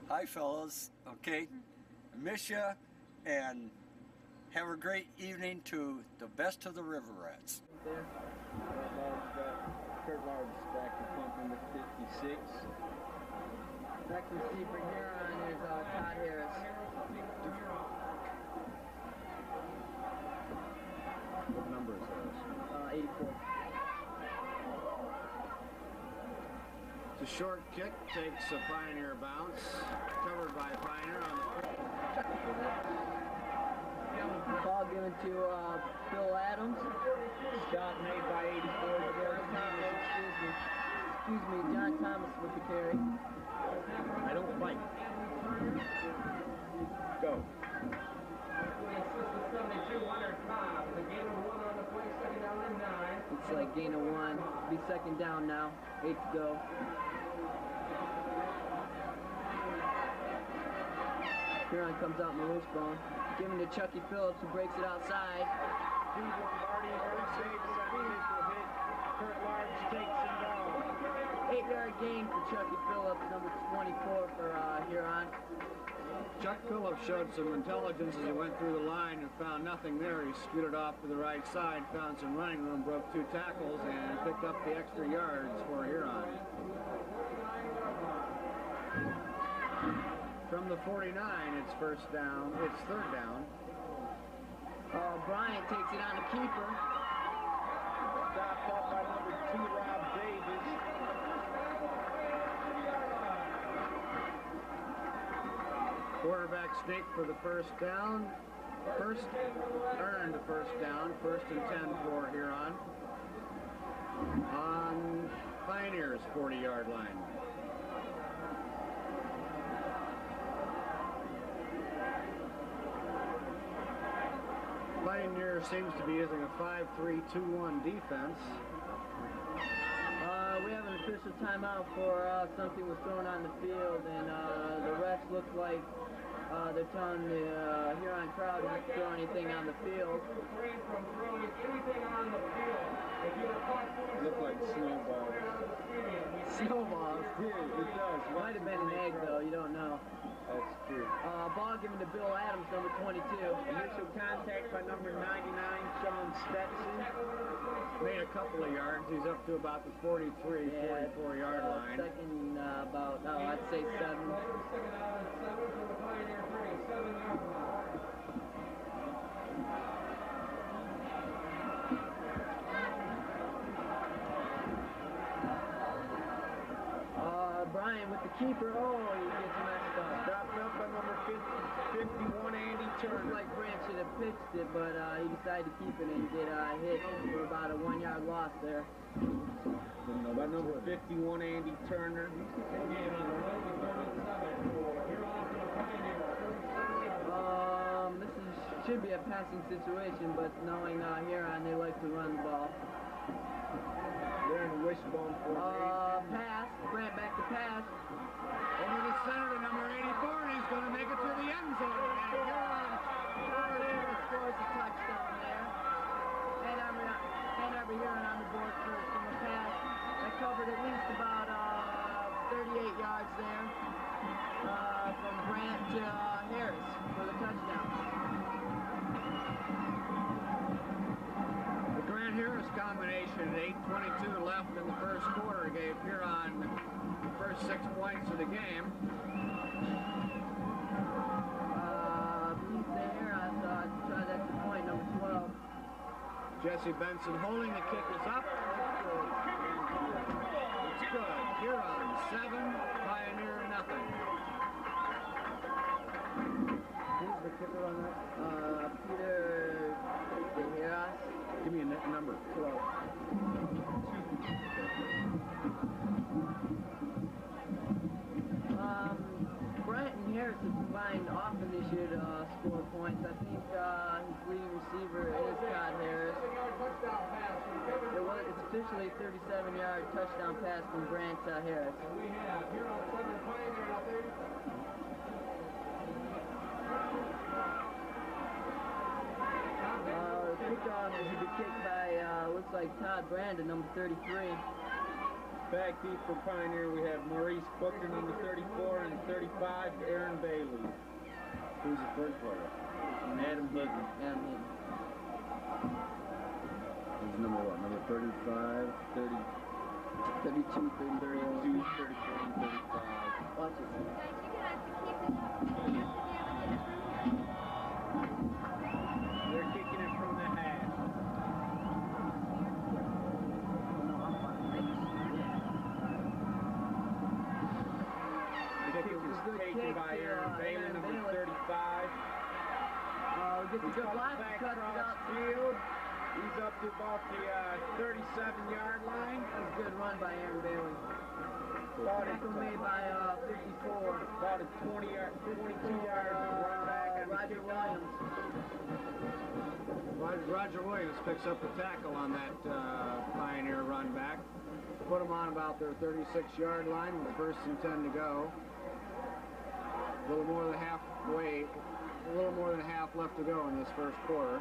Hi, fellas. Okay, miss ya, and have a great evening to the best of the River Rats. There. Kurt Large back to pump number 56. Next receiver here on is Todd Harris. What number is Harris? 84. It's a short kick, takes a Pioneer bounce, covered by Pioneer on the Ball given to Bill Adams. Shot made by 84. Excuse me, John Thomas with the carry. I don't fight. Go. Looks like gain of 1. Be second down now. 8 to go. Huron comes out in the wishbone. Giving to Chucky Phillips, who breaks it outside. Steve Lombardi, first save, second initial hit. Kurt Large takes him down. 8-yard gain for Chucky Phillips, number 24 for Huron. Chuck Phillips showed some intelligence as he went through the line and found nothing there. He scooted off to the right side, found some running room, broke 2 tackles, and picked up the extra yards for Huron. From the 49, it's first down. It's third down. Bryant takes it on the keeper. Stopped up by number 2, Rob Davis. Quarterback sneak for the first down. Earned the first down. First and 10 for Huron. On Pioneer's 40-yard line. Pioneer seems to be using a 5-3-2-1 defense. We have an official timeout for something was thrown on the field, and the refs look like they're telling the Huron crowd not to throw anything on the field. Look like snowballs. Snowballs? Yeah, it does. Might have been an egg, though. You don't know. That's true. Ball given to Bill Adams, number 22. Initial contact by number 99, Sean Stetson. Made a couple of yards. He's up to about the 43, 44-yard line. Second, about, I'd say 7. Bryant with the keeper. Oh, he gets messed up. Dropped up by number 51, Andy Turner. Looked like Grant should have pitched it, but he decided to keep it and get hit for about a 1-yard loss there. By number 51, Andy Turner. Should be a passing situation, but knowing Huron, they like to run the ball. They're in the wishbone formation. Pass. Grant back to pass. Over the center to number 84, and he's going to make it to the end zone. And Huron scores a touchdown there. And Arbor Huron on the board first from the pass. That covered at least about 38 yards there from Grant to Harris for the touchdown. Harris combination at 8:22 left in the first quarter gave Huron the first 6 points of the game. He's there. I tried that to point number 12. Jesse Benson holding the kick is up. It's good. Huron 7, Pioneer nothing. Who's the kicker on that? Peter DeHeras. Give me a number. 12. Bryant and Harris have combined often this year to score points. I think his leading receiver is Todd Harris. It's officially a 37-yard touchdown pass from Grant to Harris. We have here on Southern Pioneer at 30. Kickoff is to be kicked by, looks like Todd Brandon, number 33. Back deep for Pioneer, we have Maurice Booker, number 34, and 35, Aaron Bailey. Who's the third player? Adam Booker. Adam Hinton. Who's number what? Number 35, 30, 32, 32, 34, and 35. Watch it. They're kicking it from the half. The kick is taken by Aaron Bailey, number 35. Get the good line, Back cut it across up. field. He's up to about the 37-yard line. That's a good run by Aaron Bailey. Tackle made by 54. About a 22-yard run back on the Roger kickoff. Williams. Roger Williams picks up the tackle on that Pioneer run back. Put them on about their 36-yard line with the first and 10 to go. A little more than half left to go in this first quarter.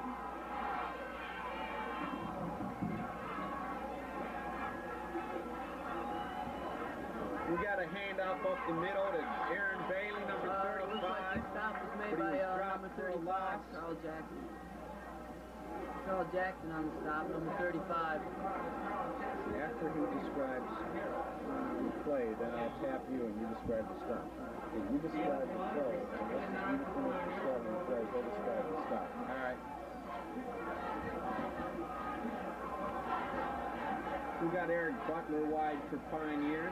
We got a handoff up the middle to Aaron Bailey, number 35. Looks like the stop was made but he by was dropped number for a 35, loss. Carl Jackson. Carl Jackson on the stop, number 35. After he describes the play, then I'll tap you and you describe the stop. If you describe the play, and this is you finish describing the play, go describe the stop. All right. We got Eric Butler wide for Pioneer.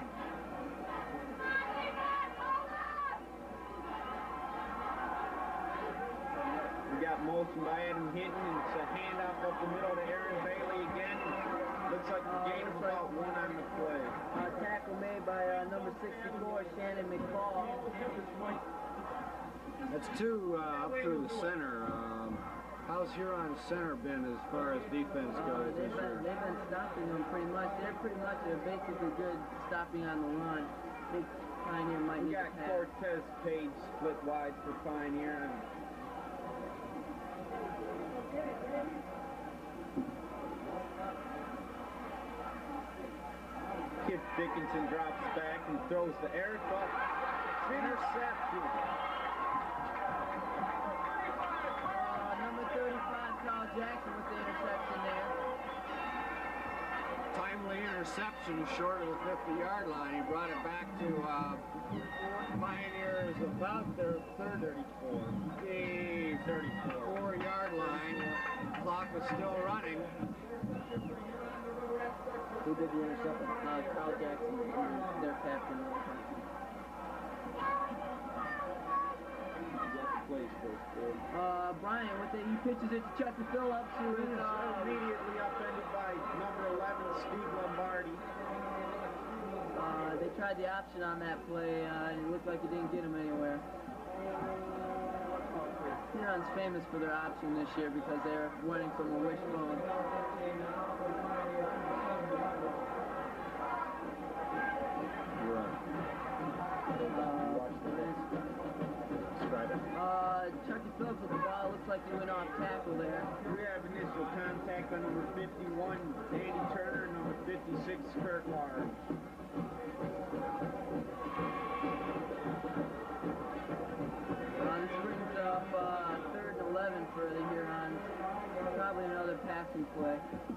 We got motion by Adam Hinton, and it's a handoff up the middle to Aaron Bailey again. Looks like a gain of about one on the play. Tackle made by number 64, Shannon McFall. That's two up through the center. How's Huron's center been as far as defense goes They've this year? been stopping them pretty much. They're basically good stopping on the run. I think Pioneer might We need got to pass. Cortez Page split wide for Pioneer. Kip Dickinson drops back and throws to Eric, but it's intercepted. Number 35, Carl Jackson with the interception there. Timely interception short of the 50-yard line. He brought it back to Pioneers about their 34-yard line. Clock was still running. Who did the interception? Carl Jackson, their captain. Brian, he pitches it to Chucky Phillips, who is Immediately upended by number 11, Steve Lombardi. they tried the option on that play, and it looked like it didn't get him anywhere. Huron's famous for their option this year because they're winning from a wishbone. Chucky Phillips with the ball. Looks like he went off tackle there. We have initial contact on number 51, Danny Turner, number 56, Kurt Large. This brings up 3rd and 11 for the Hurons. Probably another passing play.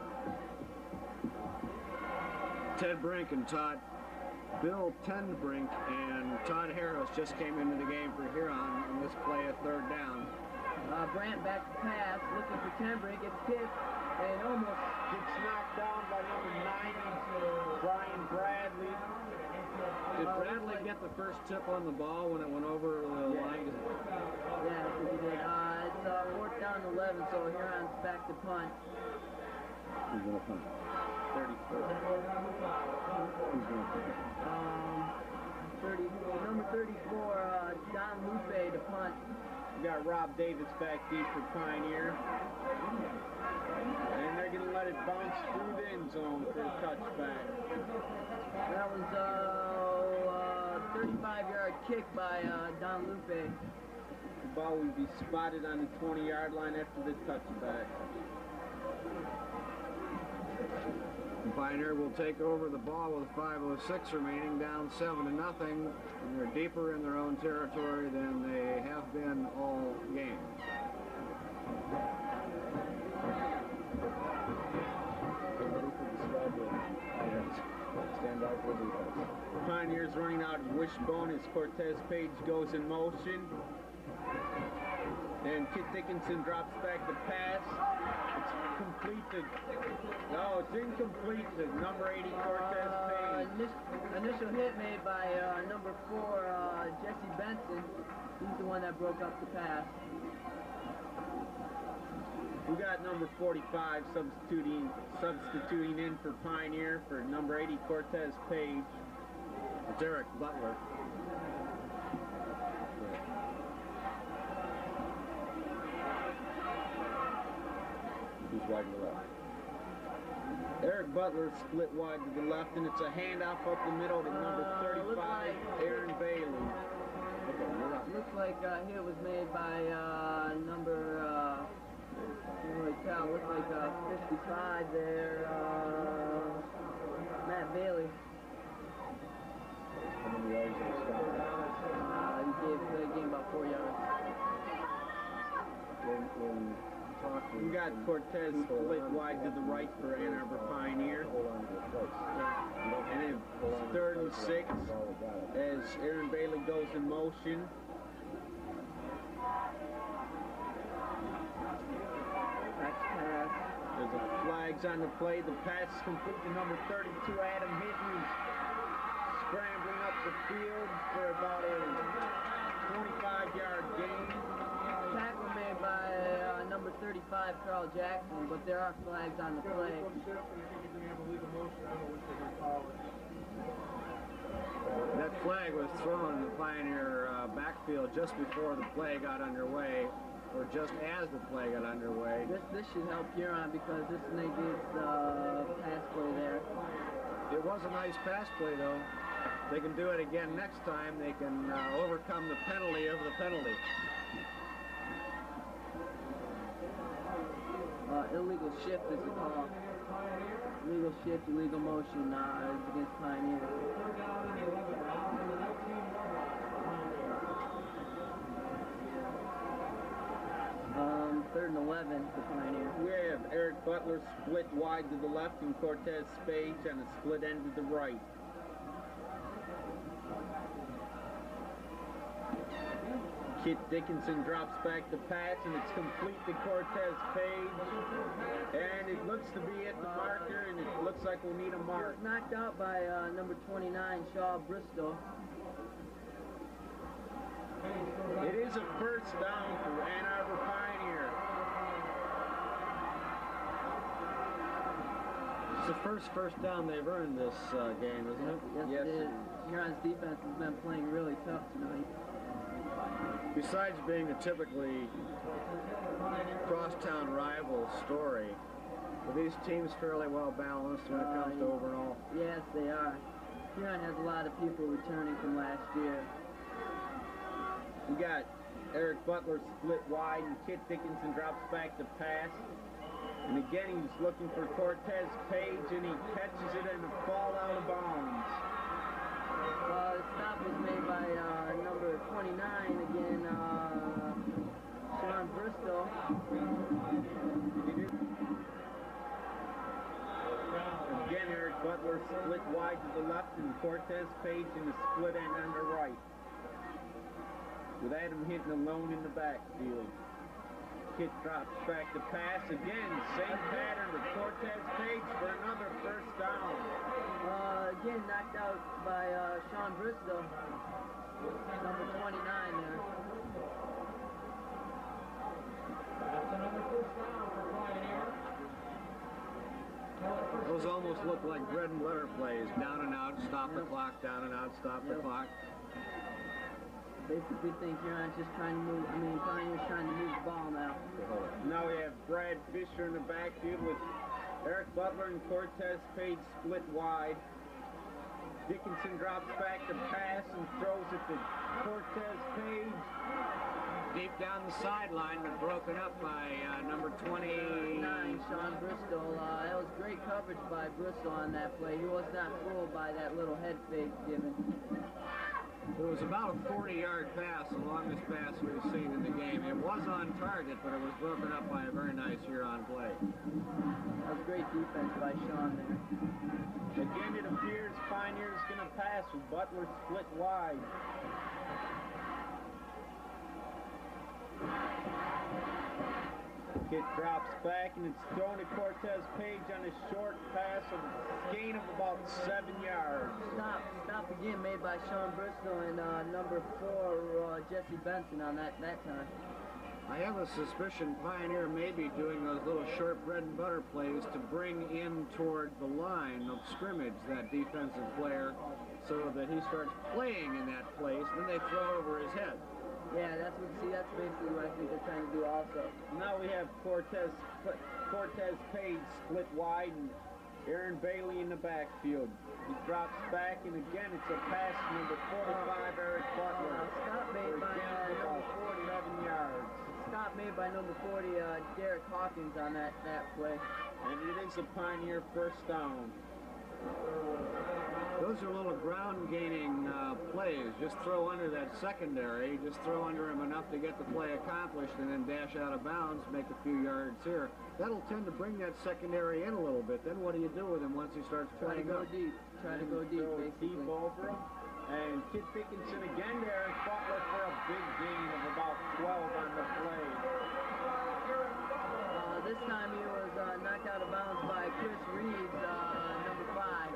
Ted Brink and Bill Tenbrink and Todd Harris just came into the game for Huron on this play at 3rd down. Brandt back to pass, looking for Tenbrink, gets picked, and almost Gets knocked down by number 90, Brian Bradley. Did Bradley get the first tip on the ball when it went over the line? Yeah, I think he did. It's 4th down and 11, so Huron's back to punt. Who's going to punt? 34. Who's going to punt? Number 34, Don Lupe to punt. We got Rob Davis back deep for Pioneer. And they're going to let it bounce through the end zone for a touchback. That was a 35-yard kick by Don Lupe. The ball will be spotted on the 20-yard line after the touchback. The Pioneer will take over the ball with 5:06 remaining, down 7-0, and they're deeper in their own territory than they have been all game. Stand by for defense. Pioneers running out of wishbone as Cortez Page goes in motion. And Kit Dickinson drops back the pass. It's complete to... No, it's incomplete to number 80, Cortez Page. Initial hit made by number 4, Jesse Benson. He's the one that broke up the pass. We got number 45 substituting in for Pioneer for number 80, Cortez Page. It's Eric Butler. Who's wide to the left? Eric Butler split wide to the left, and it's a handoff up the middle to number 35, Aaron Bailey. Looks like hit was made by number, can't really tell, looks like 55 there, Matt Bailey. How many yards did he stop? He gave about 4 yards. When talking, We got Cortez split wide to the right for Ann Arbor Pioneer. hold on to the place. And then Hold on to the 3rd and place. 6 All we got it. as Aaron Bailey goes in motion. Next pass. There's a flags on the play. The pass is complete to number 32, Adam Hinton. Scrambling up the field for about a 25-yard gain. Tackle made by number 35, Carl Jackson, but there are flags on the play. That flag was thrown in the Pioneer backfield just before the play got underway, or just as the play got underway. This should help Huron because this negates pass play there. It was a nice pass play, though. They can do it again next time. They can overcome the penalty of the penalty. Illegal shift is the call. Illegal shift, illegal motion is against Pioneer. Third and 11 for Pioneer. We have Eric Butler split wide to the left and Cortez Page on a split end to the right. Kit Dickinson drops back the pass, and it's complete to Cortez Page. And it looks to be at the marker, and it looks like we'll need a mark. Knocked out by number 29, Shaw Bristol. It is a first down for Ann Arbor Pioneer. It's the first down they've earned this game, isn't it? Yes, it is. Huron's defense has been playing really tough tonight. Besides being a typically crosstown rival story, are these teams fairly well balanced when it comes to overall? Yes, they are. Huron has a lot of people returning from last year. We got Eric Butler split wide, and Kit Dickinson drops back the pass. And again, he's looking for Cortez Page, and he catches it and it falls out of bounds. The stop was made by number 29 again, Sean Bristol. Again, Eric Butler split wide to the left, and Cortez Page in the split end on the right. With Adam Hinton alone in the backfield. Kit drops back the pass again, same pattern with Cortez Page for another first down. Again knocked out by Sean Bristol, number 29 there. That's another first down for Pioneer. Those almost look like bread and butter plays. Down and out, stop the clock, down and out, stop the clock. Basically think Huron's just trying to move, Pioneer's trying to move the ball now. Now we have Brad Fisher in the backfield with Eric Butler and Cortez Page split wide. Dickinson drops back the pass and throws it to Cortez Page. Deep down the sideline, but broken up by number 29, Sean Bristol. It was great coverage by Bristol on that play. He was not fooled by that little head fake given. It was about a 40-yard pass, the longest pass we've seen in the game. It was on target, but it was broken up by a very nice Huron play. That was great defense by Sean there. Again, it appears Pioneer's going to pass with Butler split wide. Kit drops back and it's thrown to Cortez Page on a short pass of a gain of about 7 yards. Stop again made by Sean Bristol and number 4 Jesse Benson on that time. I have a suspicion Pioneer may be doing those little short bread and butter plays to bring in toward the line of scrimmage that defensive player so that he starts playing in that place, and then they throw over his head. Yeah, that's basically what I think they're trying to do also. Now we have Cortez Page split wide and Aaron Bailey in the backfield. He drops back, and again it's a pass to number 45, Eric Butler. Stop made by number 40. 7 yards. Stop made by number 40, Derek Hawkins on that play. And it is a Pioneer first down. Those are little ground-gaining plays. Just throw under that secondary. Just throw under him enough to get the play accomplished and then dash out of bounds, make a few yards here. That'll tend to bring that secondary in a little bit. Then what do you do with him once he starts Try to playing go up? deep. Try to go deep, Throw basically. deep over him. And Kid Dickinson again there, and Butler for a big gain of about 12 on the play. This time he was knocked out of bounds by Chris Reeves, number 5.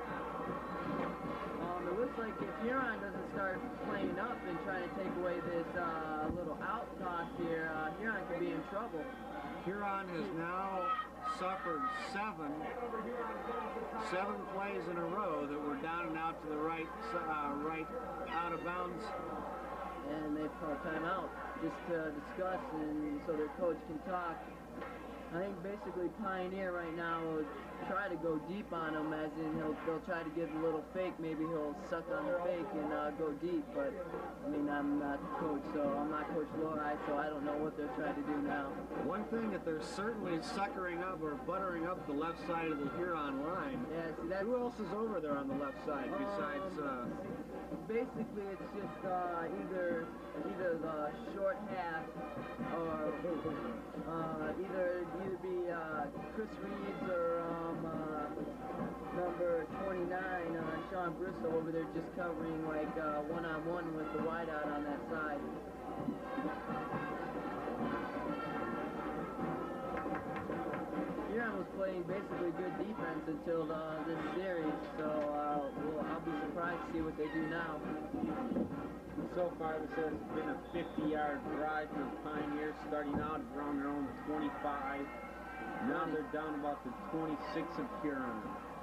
It looks like if Huron doesn't start playing up and trying to take away this little out toss here, Huron could be in trouble. Huron has now suffered seven plays in a row that were down and out to the right out of bounds. And they've called timeout just to discuss and so their coach can talk. I think basically Pioneer right now will try to go deep on him, as in they'll try to give a little fake. Maybe he'll suck on the fake and go deep. But I mean, I'm not the coach, so I'm not Coach Lori, so I don't know what they're trying to do now. One thing that they're certainly suckering up or buttering up the left side of the Huron line. Yeah, see, that's Who else is over there on the left side besides? basically it's just either the short half or either be Chris Reeves or number 29 Sean Bristol over there just covering like one-on-one with the wideout on that side. Huron was playing basically good defense until this series, so I'll be surprised to see what they do now. So far, this has been a 50-yard drive for the Pioneers, starting out around their own 25. Now they're down about the 26 of Huron.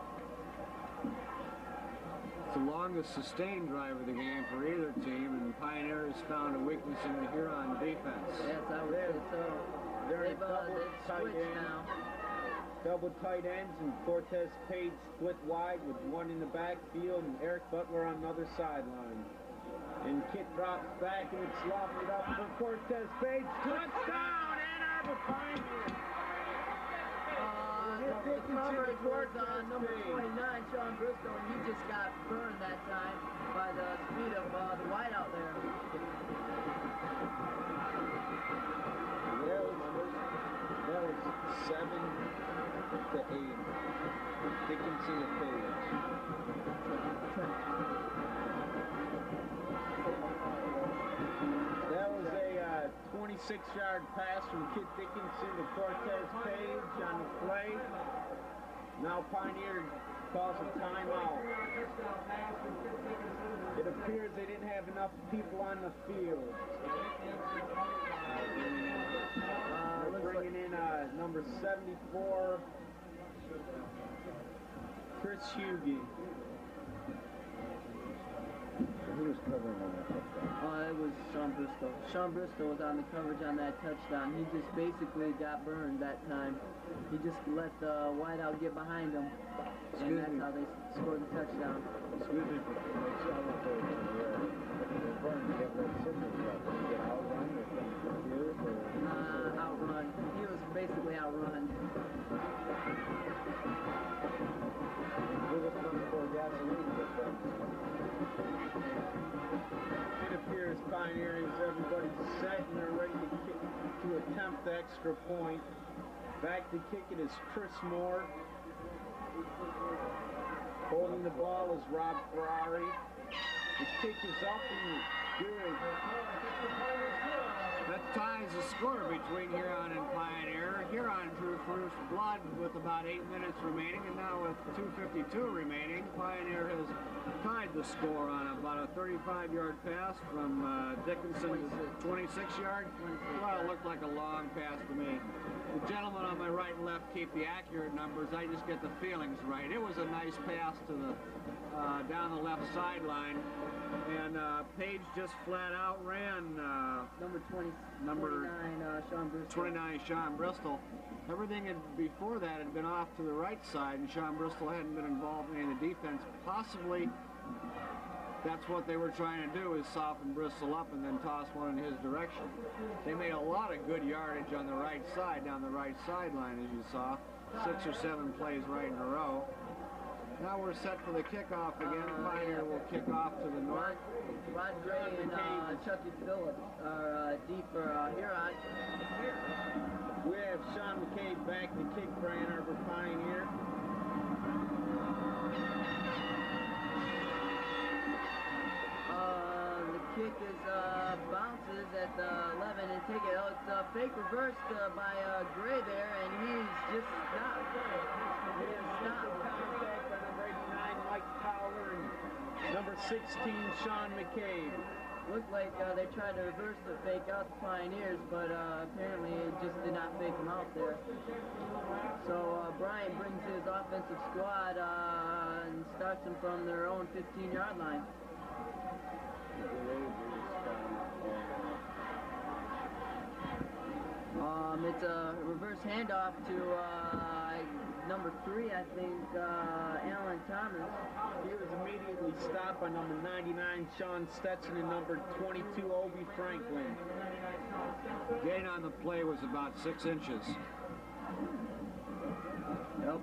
It's the longest sustained drive of the game for either team, and Pioneers found a weakness in the Huron defense. Yes, I would say so. They're They've switched now. Double tight ends, and Cortez Page split wide with one in the backfield and Eric Butler on the other sideline. And Kit drops back and it's lofted up for Cortez Page. Touchdown, Ann Arbor Pioneers! The coverage was number 29, Sean Bristol, and he just got burned that time by the speed of the wideout there. That was 7 to 8. Dickinson to Page. That was a 26-yard pass from Kit Dickinson to Cortez Page on the play. Now Pioneer calls a timeout. It appears they didn't have enough people on the field. They're bringing in number 74, Chris Hughey. Who was covering on that touchdown? It was Sean Bristol. Sean Bristol was on the coverage on that touchdown. He just basically got burned that time. He just let the wideout get behind him, and that's how they scored the touchdown. Excuse me for make sure I was burned. Did he have red signals up? Did he get outrun or something confused? Outrun. He was basically outrun. Pioneers. Everybody's set and they're ready to kick to attempt the extra point. Back to kick it is Chris Moore. Holding the ball is Rob Ferrari. The kick is up and good. That ties the score between Huron and Pioneer. Huron drew first blood with about 8 minutes remaining, and now with 2:52 remaining, Pioneer has tied the score on about a 35-yard pass from Dickinson to 26-yard. Well, it looked like a long pass to me. The gentlemen on my right and left keep the accurate numbers. I just get the feelings right. It was a nice pass to the down the left sideline, and Page just flat out ran Number 29, Sean Bristol. 29 Sean Bristol. Everything before that had been off to the right side, and Sean Bristol hadn't been involved in any of the defense. Possibly that's what they were trying to do, is soften Bristol up and then toss one in his direction. They made a lot of good yardage on the right side, down the right sideline, as you saw. 6 or 7 plays right in a row. Now we're set for the kickoff again. Pioneer will kick off to the north. Rod Gray and Chucky Phillips are deep for Huron. We have Sean McCabe back to kick for Ann Arbor Pioneer. The kick is bounces at the 11 and take it. Oh, it's fake reversed by Gray there, and he's just stopped. He is stopped. Contact by number 89, Mike Towler, and number 16, Sean McCabe. Looked like they tried to reverse the fake out the Pioneers, but apparently it just did not fake them out there. So Brian brings his offensive squad and starts them from their own 15-yard line. It's a reverse handoff to number 3, I think, Alan Thomas. He was immediately stopped by number 99, Sean Stetson, and number 22, Obi Franklin. Gain on the play was about 6 inches. Yep.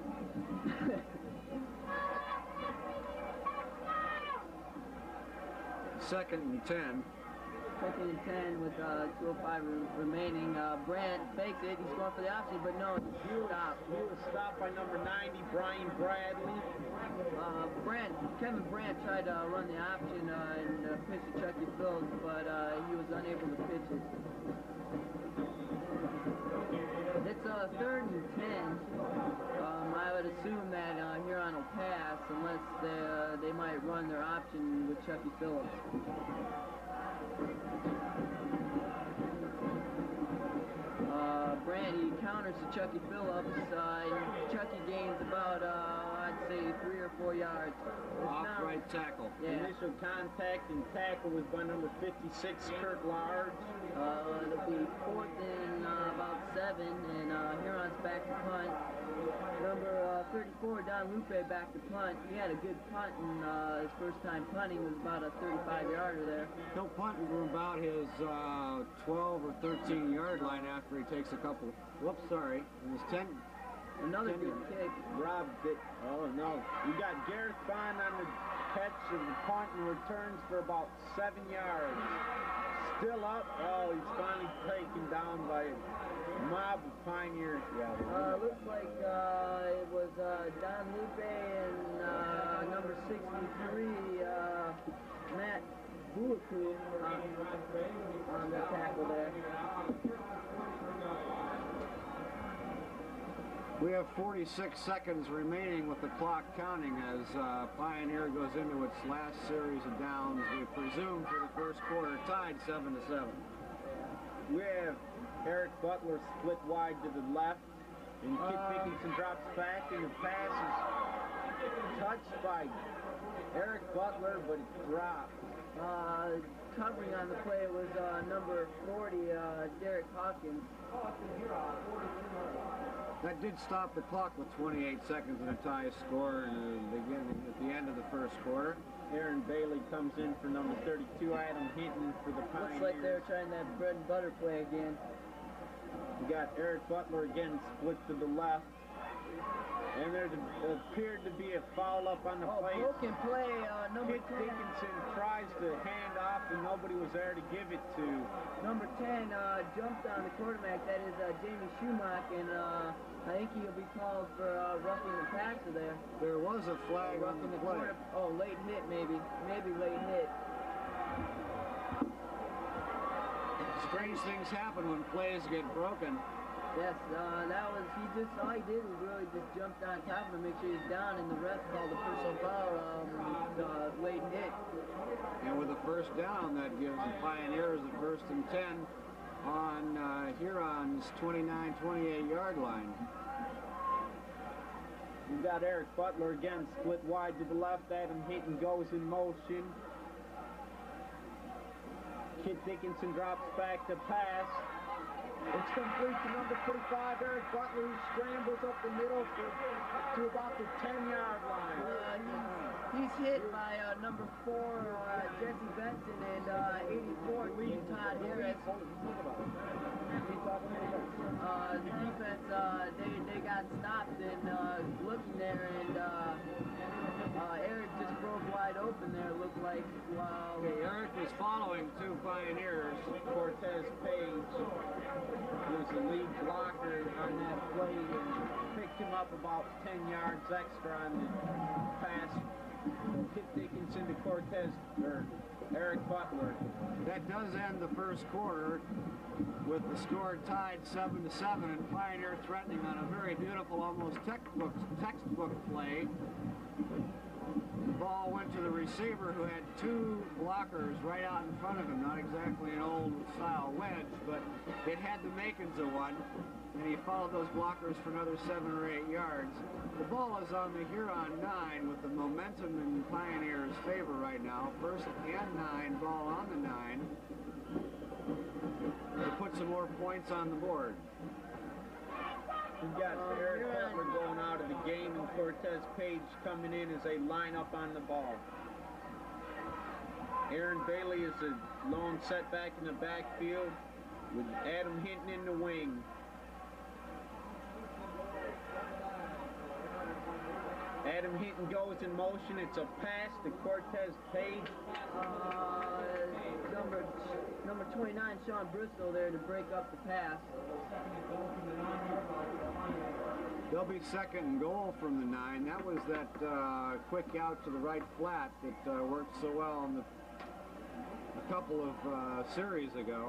Second and 10. Second and 10 with 2:05 remaining. Brandt fakes it. He's going for the option, but no, He was stopped by number 90, Brian Bradley. Kevin Brandt tried to run the option and pitch to Chucky Phillips, but he was unable to pitch it. It's 3rd and 10. I would assume that Huron will pass unless they might run their option with Chucky Phillips. Brandt, he counters to Chucky Phillips. Chucky gains about, I'd say, 3 or 4 yards. Off right tackle. Yeah. Initial contact and tackle was by number 56, Kurt Large. It'll be 4th and about 7, and Huron's back to punt. Number 34, Don Lupe, back to punt. He had a good punt, and his first time punting was about a 35-yarder there. He'll punt from about his 12 or 13-yard line after he takes a couple. Whoops, sorry. It was 10. Another good kick. Rob did. Oh no. We got Gareth Bond on the catch of the punt and returns for about 7 yards. Still up. Oh, he's finally taken down by a mob of Pioneers. Yeah. Looks like it was Don Lupe and number 63, Matt Buaku on the tackle there. We have 46 seconds remaining with the clock counting as Pioneer goes into its last series of downs, we presume, for the first quarter, tied 7-7. We have Eric Butler split wide to the left, and Kid Dickinson drops back, and the pass is touched by Eric Butler, but it dropped. Covering on the play was number 40, Derek Hawkins. That did stop the clock with 28 seconds and a tie score at the end of the first quarter. Aaron Bailey comes in for number 32, Adam Hinton for the Pioneers. Looks like they're trying that bread and butter play again. We got Eric Butler again split to the left. And there appeared to be a foul up on the plate. Broken play, number Kit 10. Dickinson tries to hand off and nobody was there to give it to. Number 10 jumped on the quarterback, that is Jamie Schumacher, and I think he'll be called for roughing the passer there. There was a flag on Roughing the the play. quarter. Oh, late hit maybe. Maybe late hit. Strange things happen when plays get broken. Yes, that was, all he did was really just jumped on top of him, make sure he's down, and the ref called the personal foul, late hit. And with a first down, that gives the Pioneers a 1st and 10 on Huron's 29-28 yard line. We've got Eric Butler again, split wide to the left. Adam Hinton goes in motion. Kit Dickinson drops back to pass. It's complete to number 45, Eric Butler, who scrambles up the middle to about the 10-yard line. He's hit by number 4, Jesse Benson, and 84, Todd Harris. The defense, they got stopped and looking there, and Eric just broke wide open there, looked like, while... Okay, Eric was following 2 Pioneers. Cortez Page was the lead blocker on that play and picked him up about 10 yards extra on the pass. Kit Dickinson to Eric Butler. That does end the first quarter with the score tied 7-7 and Pioneer threatening on a very beautiful, almost textbook play. The ball went to the receiver who had 2 blockers right out in front of him. Not exactly an old style wedge, but it had the makings of one. And he followed those blockers for another 7 or 8 yards. The ball is on the Huron 9 with the momentum in Pioneer's favor right now. 1st and 9, ball on the 9. To put some more points on the board. We've got Eric Butler going out of the game and Cortez Page coming in as they line up on the ball. Aaron Bailey is a lone setback in the backfield with Adam Hinton in the wing. Adam Hinton goes in motion. It's a pass to Cortez Page. Number 29, Sean Bristol there to break up the pass. There'll be 2nd and goal from the 9. That was that quick out to the right flat that worked so well in a couple of series ago.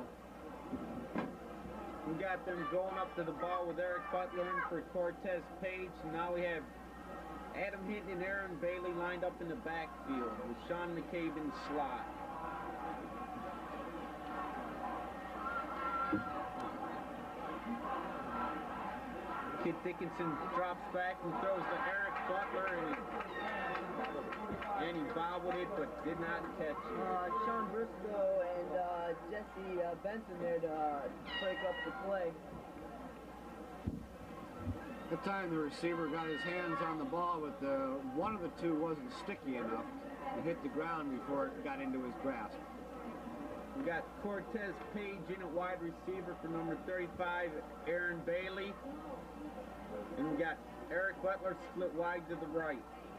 We got them going up to the ball with Eric Butler in for Cortez Page. And now we have Adam Hinton and Aaron Bailey lined up in the backfield with Sean McCabe in slot. Kit Dickinson drops back and throws to Eric Butler, and he bobbled it but did not catch it. Sean Briscoe and Jesse Benson there to break up the play. The time the receiver got his hands on the ball, with one of the 2 wasn't sticky enough to hit the ground before it got into his grasp. We got Cortez Page in at wide receiver for number 35, Aaron Bailey. And we got Eric Butler split wide to the right.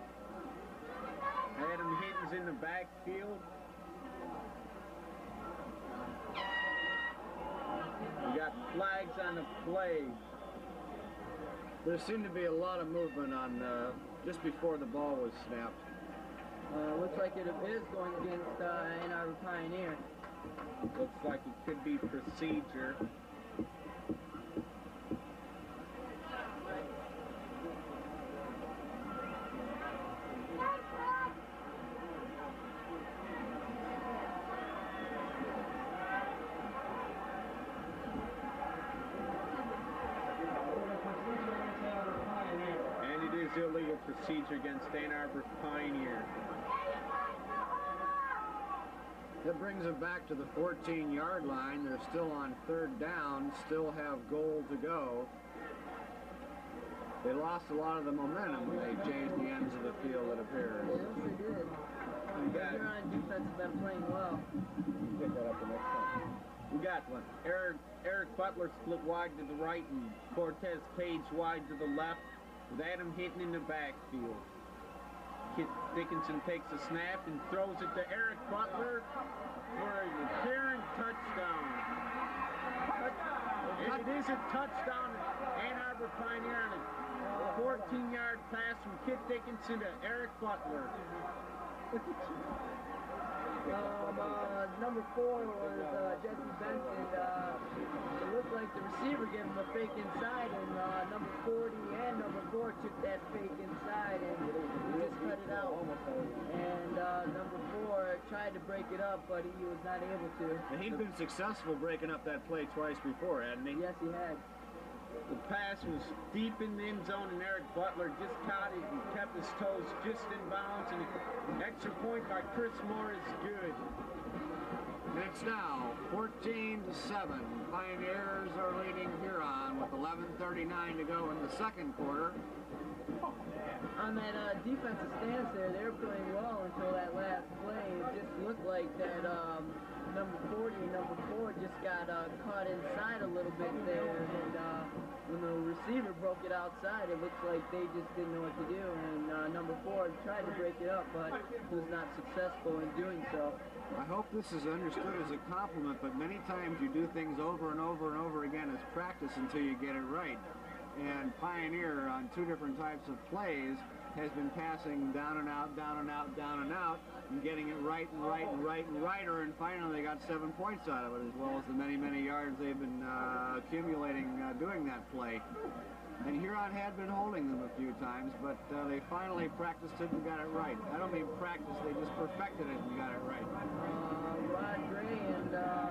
Adam Hinton's in the backfield. We got flags on the play. There seemed to be a lot of movement on just before the ball was snapped. Looks like it is going against Ann Arbor Pioneer. Looks like it could be procedure. Illegal procedure against Ann Arbor Pioneer. That brings them back to the 14-yard line. They're still on 3rd down, still have goal to go. They lost a lot of the momentum when they changed the ends of the field, it appears. Yes, they did. The Huron defense has been playing well. Pick that up the next time. We got one. Eric Butler split wide to the right and Cortez Page wide to the left. with Adam hitting in the backfield. Kit Dickinson takes a snap and throws it to Eric Butler for an apparent touchdown. It is a touchdown. Ann Arbor Pioneer on a 14-yard pass from Kit Dickinson to Eric Butler. Number 4 was Jesse Benson. It looked like the receiver gave him a fake inside, and number 40 and number 4 took that fake inside and just cut it out. And number 4 tried to break it up, but he was not able to. And he'd been successful breaking up that play twice before, hadn't he? Yes, he had. The pass was deep in the end zone, and Eric Butler just caught it and kept his toes just in bounds, and an extra point by Chris Moore is good. And it's now 14-7. Pioneers are leading Huron with 11:39 to go in the second quarter. On that defensive stance there, they were playing well until that last play. It just looked like that number 40 and number 4 just got caught inside a little bit there, and when the receiver broke it outside, it looks like they just didn't know what to do, and number 4 tried to break it up, but was not successful in doing so. I hope this is understood as a compliment, but many times you do things over and over and over again as practice until you get it right. And Pioneer, on 2 different types of plays, has been passing down and out, down and out, down and out, and getting it right and right and right and righter, and finally they got 7 points out of it, as well as the many, many yards they've been accumulating doing that play. And Huron had been holding them a few times, but they finally practiced it and got it right. I don't mean practice, they just perfected it and got it right. Rod Gray and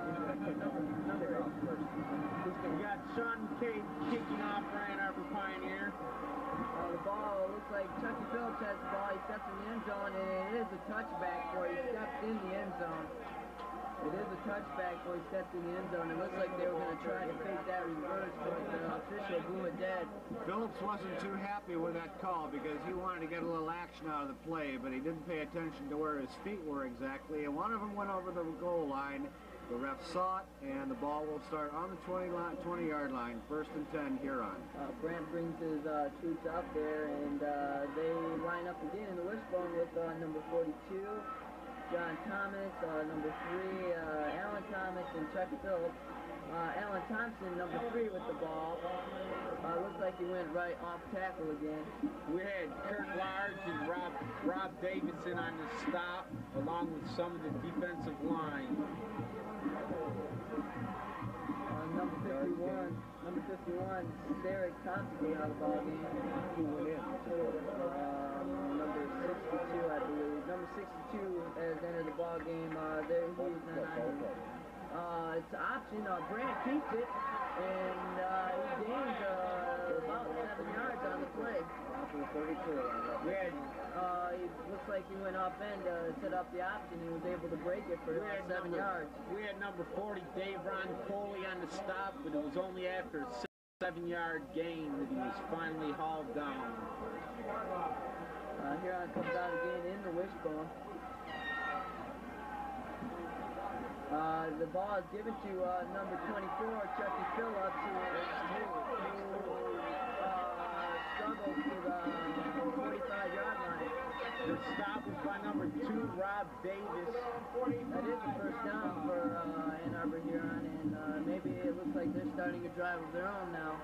number 8 first. We got Sean McCabe kicking off for Ann Arbor Pioneer. The ball looks like Chucky Phillips has the ball. He steps in the end zone, and it is a touchback for he stepped in the end zone. It is a touchback for he stepped in the end zone. It looks like they were going to try to fake that reverse, but the official blew it dead. Phillips wasn't too happy with that call because he wanted to get a little action out of the play, but he didn't pay attention to where his feet were exactly, and one of them went over the goal line. The ref saw it, and the ball will start on the 20-yard line, 1st and 10, Huron. Brant brings his troops out there, and they line up again in the wishbone with number 42, John Thomas, number 3, Alan Thomas, and Chucky Phillips. Alan Thompson, number 3, with the ball. Looks like he went right off tackle again. We had Kurt Large and Rob Davidson on the stop, along with some of the defensive line. Number 51, Derek Thompson came out of the ball game. Who went in? Number 62, I believe. Number 62 has entered the ball game. There he is not on. It's an option. Brant keeps it, and he gains about 7 yards on the play. After the 32. We had, it looks like he went up end, set up the option, and was able to break it for 7 yards. We had number 40, Dave Ron Coley, on the stop, but it was only after a 7-yard gain that he was finally hauled down. Huron comes out again in the wishbone. The ball is given to number 24, Chucky Phillips, who struggles to the 45-yard line. The stop was by number 2, Rob Davis. That is the first down for Ann Arbor Huron, and maybe it looks like they're starting a drive of their own now.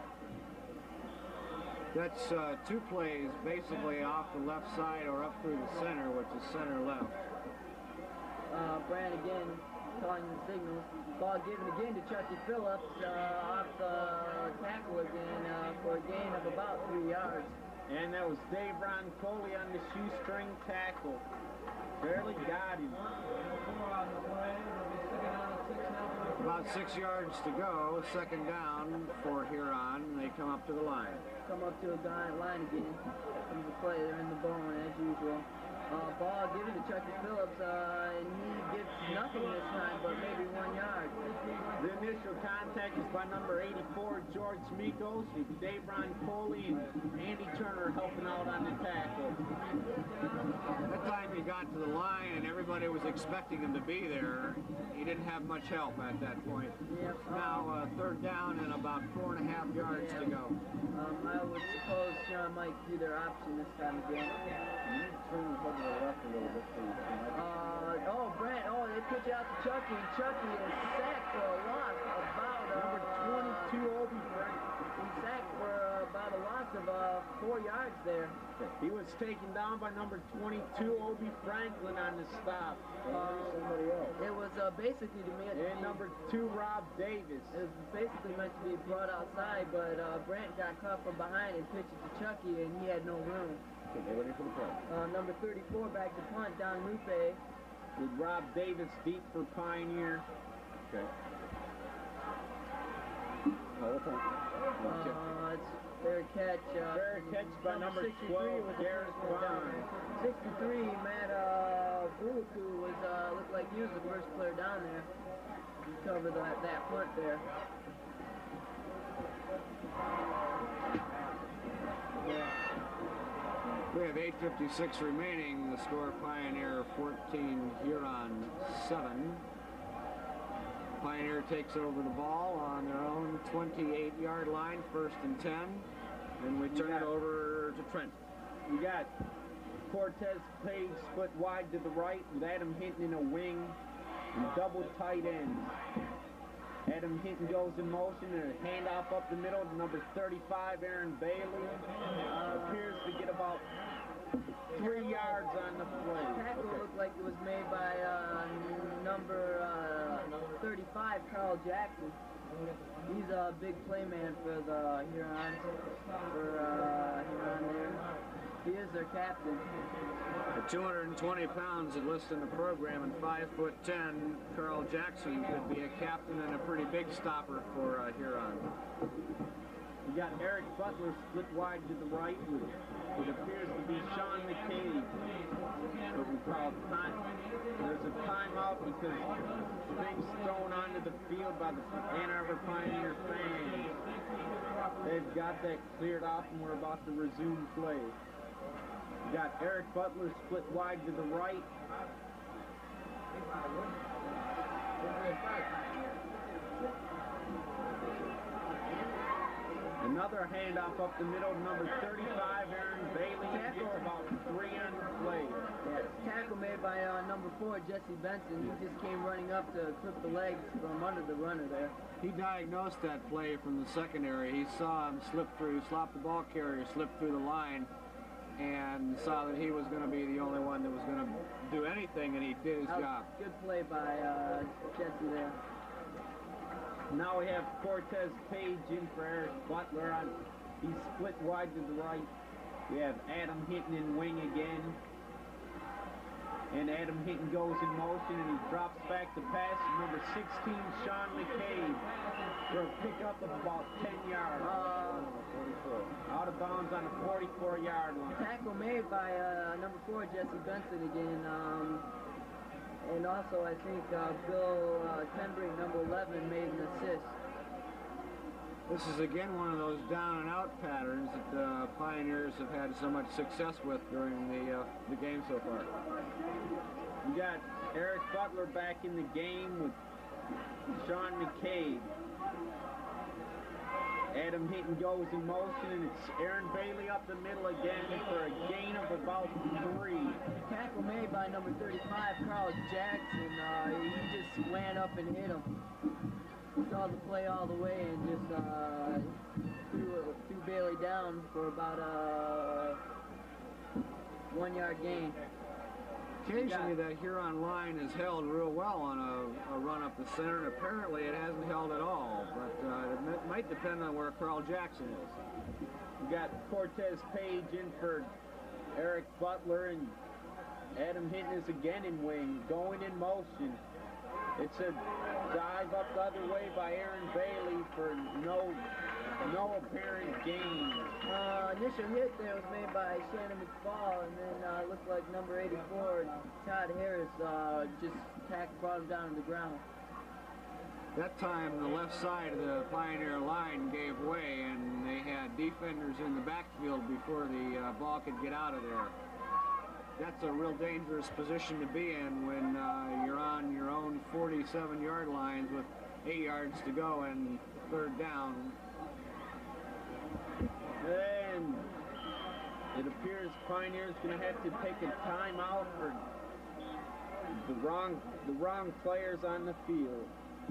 That's 2 plays basically off the left side or up through the center, which is center left. Brand again calling the signals. Ball given again to Chucky Phillips off the tackle again for a gain of about 3 yards. And that was Dave Ron Coley on the shoestring tackle. Barely got him. About 6 yards to go, 2nd down for Huron. They come up to the line. Come up to a line again. Comes the play, they're in the bone as usual. Ball given to Chucky Phillips, and he gets nothing this time, but maybe 1 yard. The initial contact is by number 84, George Mikos, with Dave Ron Coley and Andy Turner helping out on the tackle. That time he got to the line and everybody was expecting him to be there. He didn't have much help at that point. Yep. Now 3rd down and about 4.5 yards to go. I would suppose Huron might do their option this time again. Turn the hood to the left a little bit, please. Oh, Brent, they pitch out to Chucky, and Chucky is sacked for a loss about, Number 22, Obi Frank. he's sacked for about a loss of 4 yards there. He was taken down by number 22, Obi Franklin, on the stop. Somebody else. It was basically to me. And number 2, Rob Davis. It was basically meant to be brought outside, but Brent got caught from behind and pitched it to Chucky, and he had no room. Okay, get ready for the play. Number 34 back to punt, Don Lupe. With Rob Davis deep for Pioneer. Okay. It's fair catch. Fair catch by number 63 12, was the Garrett first one down. Bond. 63, Matt Buluku was looked like he was the first player down there. He covered that punt there. We have 8:56 remaining. The score: Pioneer 14, Huron 7. Pioneer takes over the ball on their own 28-yard line, 1st and 10, and we turn it over to Trent. You got Cortez Page split wide to the right with Adam Hinton in a wing and double tight ends. Adam Hinton goes in motion and a handoff up the middle to number 35, Aaron Bailey. Appears to get about 3 yards on the play. Tackle looked like it was made by number 35, Carl Jackson. He's a big play man for the Hurons. Huron there. He is their captain. At 220 pounds, at least in the program, and 5'10", Carl Jackson could be a captain and a pretty big stopper for Huron. You got Eric Butler split wide to the right with what appears to be Sean McCabe. What we call time. There's a timeout because things thrown onto the field by the Ann Arbor Pioneer fans. They've got that cleared off and we're about to resume play. You got Eric Butler split wide to the right. Another handoff up the middle, number 35, Aaron Bailey. Gets about 3 on the play. Yeah, tackle made by number 4, Jesse Benson. He just came running up to clip the legs from under the runner there. He diagnosed that play from the secondary. He saw him slop the ball carrier, slip through the line, and saw that he was going to be the only one that was going to do anything, and he did his job. Good play by Jesse there. Now we have Cortez Page in for Eric Butler. He's split wide to the right. We have Adam Hinton in wing again. And Adam Hinton goes in motion and he drops back to pass. Number 16, Sean McCabe, for a pickup of about 10 yards. Out of bounds on the 44-yard line. Tackle made by number 4, Jesse Benson again. And also, I think Bill Tenbrink, number 11, made an assist. This is again one of those down and out patterns that the Pioneers have had so much success with during the game so far. You got Eric Butler back in the game with Sean McCabe. Adam Hinton goes in motion, and it's Aaron Bailey up the middle again for a gain of about 3. Tackle made by number 35, Carl Jackson. He just ran up and hit him. Saw the play all the way and just threw Bailey down for about a 1-yard gain. Occasionally that Huron line is held real well on a run up the center, and apparently it hasn't held at all, but it might depend on where Carl Jackson is. You got Cortez Page in for Eric Butler, and Adam Hinton is again in wing, going in motion. It's a dive up the other way by Aaron Bailey for no apparent gain. Initial hit there was made by Shannon McFall, and then looked like number 84, Todd Harris, just brought him down to the ground. That time the left side of the Pioneer line gave way, and they had defenders in the backfield before the ball could get out of there. That's a real dangerous position to be in when you're on your own 47-yard lines with 8 yards to go and 3rd down. And It appears Pioneer's going to have to take a timeout for the wrong players on the field.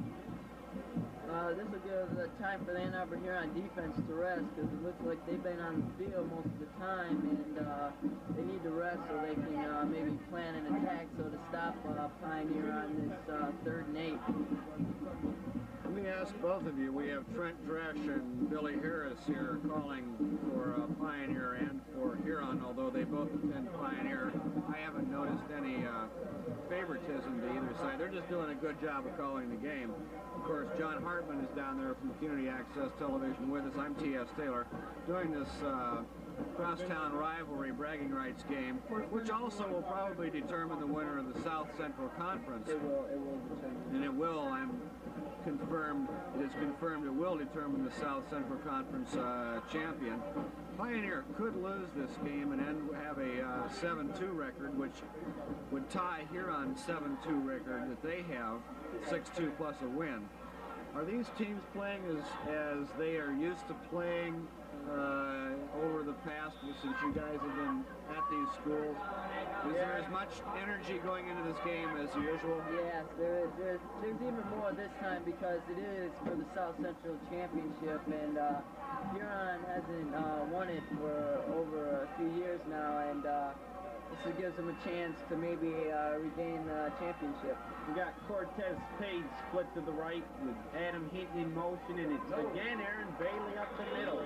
This will give time for the Ann Arbor Huron defense to rest, because it looks like they've been on the field most of the time, and they need to rest so they can maybe plan an attack so to stop Pioneer on this 3rd and 8. Let me ask both of you. We have Trent Dresch and Billy Harris here calling for Pioneer and for Huron, although they both attend Pioneer. I haven't noticed any favoritism to either side. They're just doing a good job of calling the game. Of course, John Hartman is down there from Community Access Television with us. I'm T.S. Taylor, doing this crosstown rivalry bragging rights game, which also will probably determine the winner of the South Central Conference. It will determine. And it will, it is confirmed it will determine the South Central Conference champion. Pioneer could lose this game and have a 7-2 record, which would tie Huron's 7-2 record that they have, 6-2 plus a win. Are these teams playing as they are used to playing over the past, since you guys have been at these schools? Is there as much energy going into this game as usual? Yes, there is. There's even more this time because it is for the South Central Championship, and Huron hasn't won it for over a few years now, and this gives them a chance to maybe regain the championship. We got Cortez Page split to the right with Adam Hinton in motion, and it's again Aaron Bailey up the middle.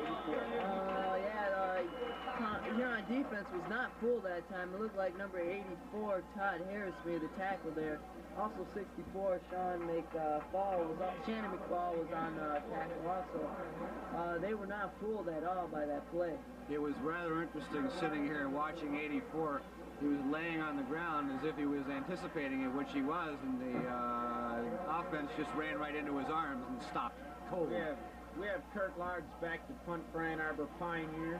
Huron defense was not full that time. It looked like number 84, Todd Harris, made the tackle there. Also 64, Shannon McFall was on tackle also. They were not fooled at all by that play. It was rather interesting sitting here and watching 84. He was laying on the ground as if he was anticipating it, which he was, and the offense just ran right into his arms and stopped cold. We have Kurt Large back to punt for Ann Arbor Pioneer.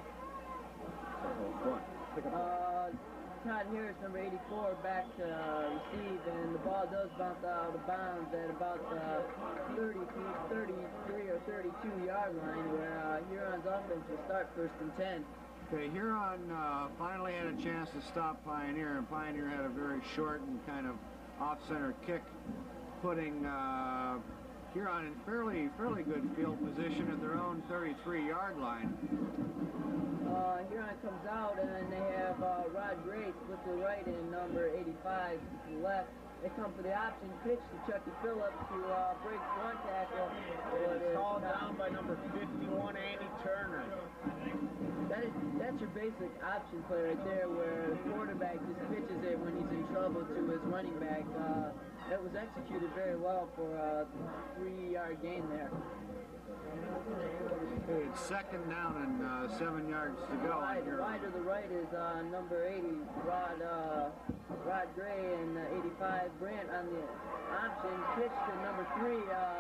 Todd Harris, number 84, back to receive, and the ball does bounce out of bounds at about the 33 or 32 yard line, where Huron's offense will start 1st and 10. Okay, Huron finally had a chance to stop Pioneer, and Pioneer had a very short and kind of off-center kick, putting Huron in fairly good field position at their own 33-yard line. Huron comes out, and they have Rod Gray split to the right and number 85 to the left. They come for the option pitch to Chucky Phillips to break one tackle. It's called down by number 51, Andy Turner. That's your basic option play right there, where the quarterback just pitches it when he's in trouble to his running back. That was executed very well for a 3-yard gain there. Okay, it's 2nd down and 7 yards to go. Wide to the right is number 80, Rod Gray, and 85, Brant on the option. Pitch to number 3,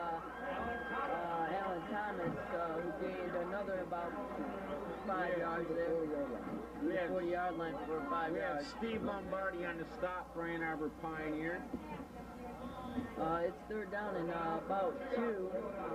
Alan Thomas, who gained another about 5 yards there. We have 40-yard line for 5 yards. Steve Lombardi on the stop for Ann Arbor Pioneer. It's 3rd down and about 2.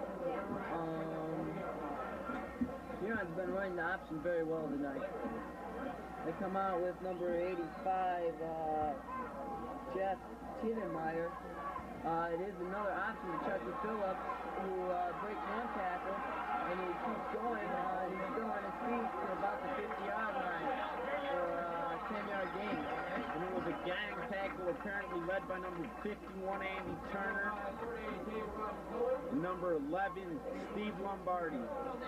Huron's been running the option very well tonight. They come out with number 85, Jeff Tidenmeyer. It is another option to Chucky Phillips, who breaks one tackle, and he keeps going. He's still on his feet to about the 50-yard line for a 10-yard gain. And it was a gang tackle apparently led by number 51, Andy Turner. Number 11, Steve Lombardi.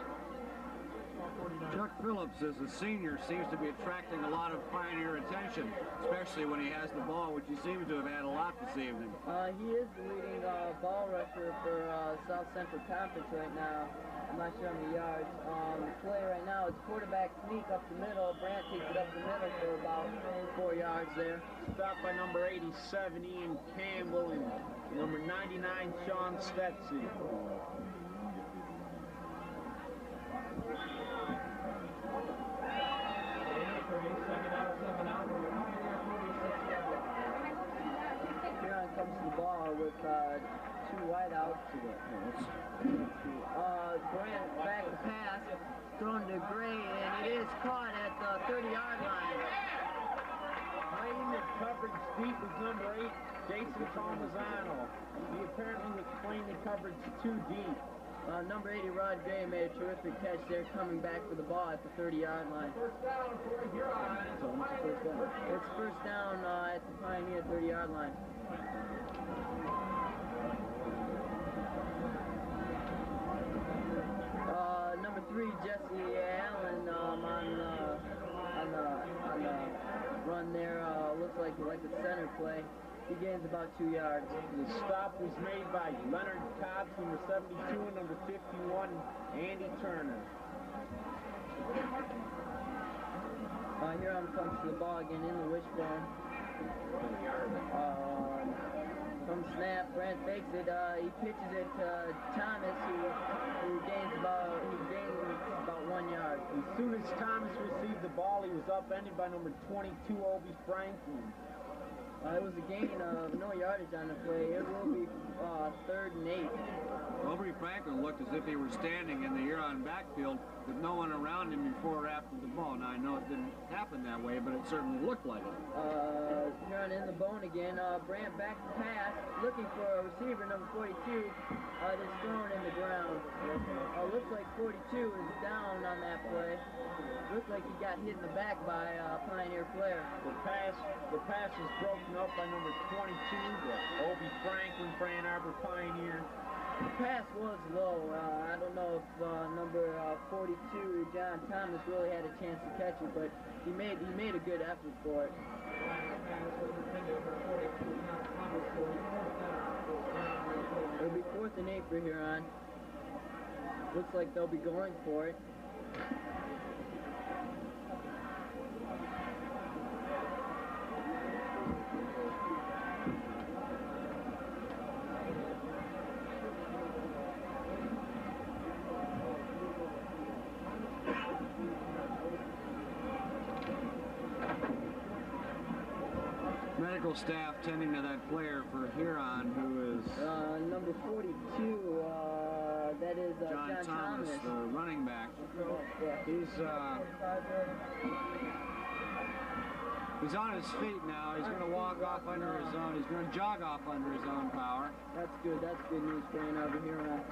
Chuck Phillips, as a senior, seems to be attracting a lot of Pioneer attention, especially when he has the ball, which he seems to have had a lot this evening. He is the leading ball rusher for South Central Conference right now. I'm not sure how many yards. The play right now is quarterback sneak up the middle. Brant takes it up the middle for about 4 yards there. Stopped by number 87, Ian Campbell, and number 99, Sean Stetson. Huron comes to the ball with 2 wideouts. Brant back to pass, thrown to Gray, and it is caught at the 30-yard line. Playing the coverage deep was number 8, Jason Palmisano. He apparently was playing the coverage too deep. Number 80, Rod Gray, made a terrific catch there, coming back for the ball at the 30-yard line. First down for Huron. So what's the first down? It's first down at the Pioneer 30-yard line. Number 3, Jesse Allen on the run there. Looks like a center play. He gains about 2 yards. The stop was made by Leonard Cobbs, number 72, and number 51, Andy Turner. Huron comes to the ball again in the wishbone. From snap, Brent fakes it. He pitches it to Thomas, who gains about 1 yard. As soon as Thomas received the ball, he was upended by number 22, Obi Franklin. It was a gain of no yardage on the play. It will be 3rd and 8. Aubrey Franklin looked as if he were standing in the Huron backfield with no one around him before or after the ball. Now, I know it didn't happen that way, but it certainly looked like it. Huron in the bone again. Brandt back to pass, looking for a receiver, number 42. Just thrown in the ground. Looks like 42 is down on that play. Looks like he got hit in the back by Pioneer player. The pass is broken up by number 22, Obi Franklin for Ann Arbor Pioneer. The pass was low. I don't know if number 42, John Thomas, really had a chance to catch it, but he made a good effort for it. It'll be 4th and 8 for Huron. Looks like they'll be going for it. Medical staff tending to that player for Huron, who is number 42, that is John Thomas, the running back. He's on his feet now. He's going to walk off under his own. He's going to jog off under his own power. That's good. That's good news for Ann Arbor Huron.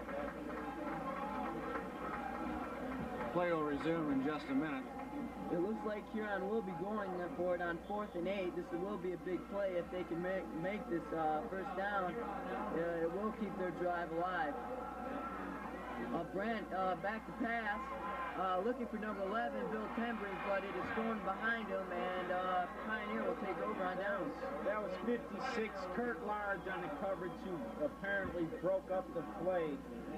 Play will resume in just a minute. It looks like Huron will be going for it on 4th and 8. This will be a big play if they can make this first down. It will keep their drive alive. Brent back to pass, looking for number 11, Bill Tembry, but it is thrown behind him, and Pioneer will take over on downs. That was 56, Kurt Large on the coverage, who apparently broke up the play.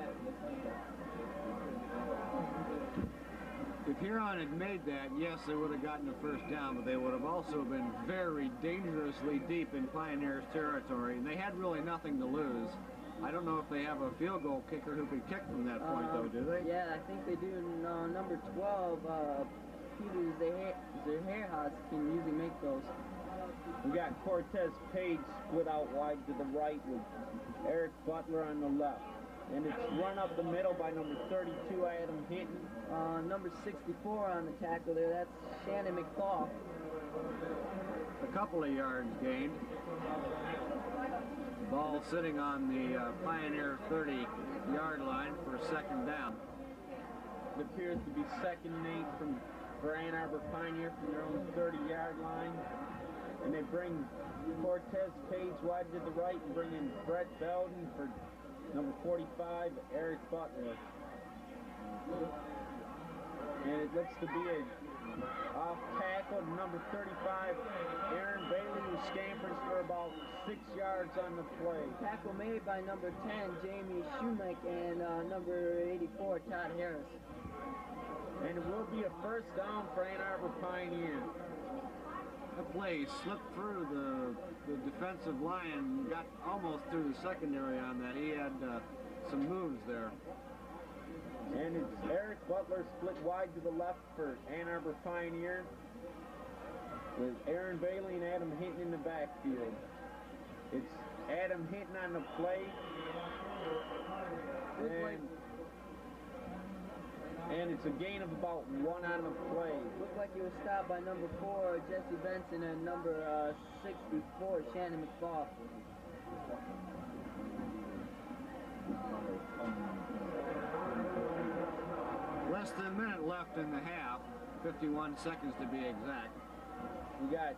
If Huron had made that, yes, they would have gotten a first down, but they would have also been very dangerously deep in Pioneer's territory, and they had really nothing to lose. I don't know if they have a field goal kicker who could kick from that point, though, do they? Yeah, I think they do. Number 12, Peter Zerhaas can usually make those. We got Cortez Page split out wide to the right with Eric Butler on the left. And it's run up the middle by number 32, Adam Hinton. Number 64 on the tackle there, that's Shannon McFall. A couple of yards gained. Ball sitting on the Pioneer 30-yard line for a second down. It appears to be 2nd and 8 for Ann Arbor Pioneer from their own 30-yard line. And they bring Cortez Page wide to the right and bring in Brett Belden for number 45, Eric Butler. And it looks to be a off tackle, number 35, Aaron Bailey, who scampers for about 6 yards on the play. Tackle made by number 10, Jamie Schumack, and number 84, Todd Harris. And it will be a first down for Ann Arbor Pioneer. The play slipped through the defensive line, got almost through the secondary on that. He had some moves there. And it's Eric Butler split wide to the left for Ann Arbor Pioneer, with Aaron Bailey and Adam Hinton in the backfield. It's Adam Hinton on the play. And And it's a gain of about 1 on the play. Looked like he was stopped by number 4, Jesse Benson, and number 64, Shannon McFall. Less than a minute left in the half, 51 seconds to be exact. We got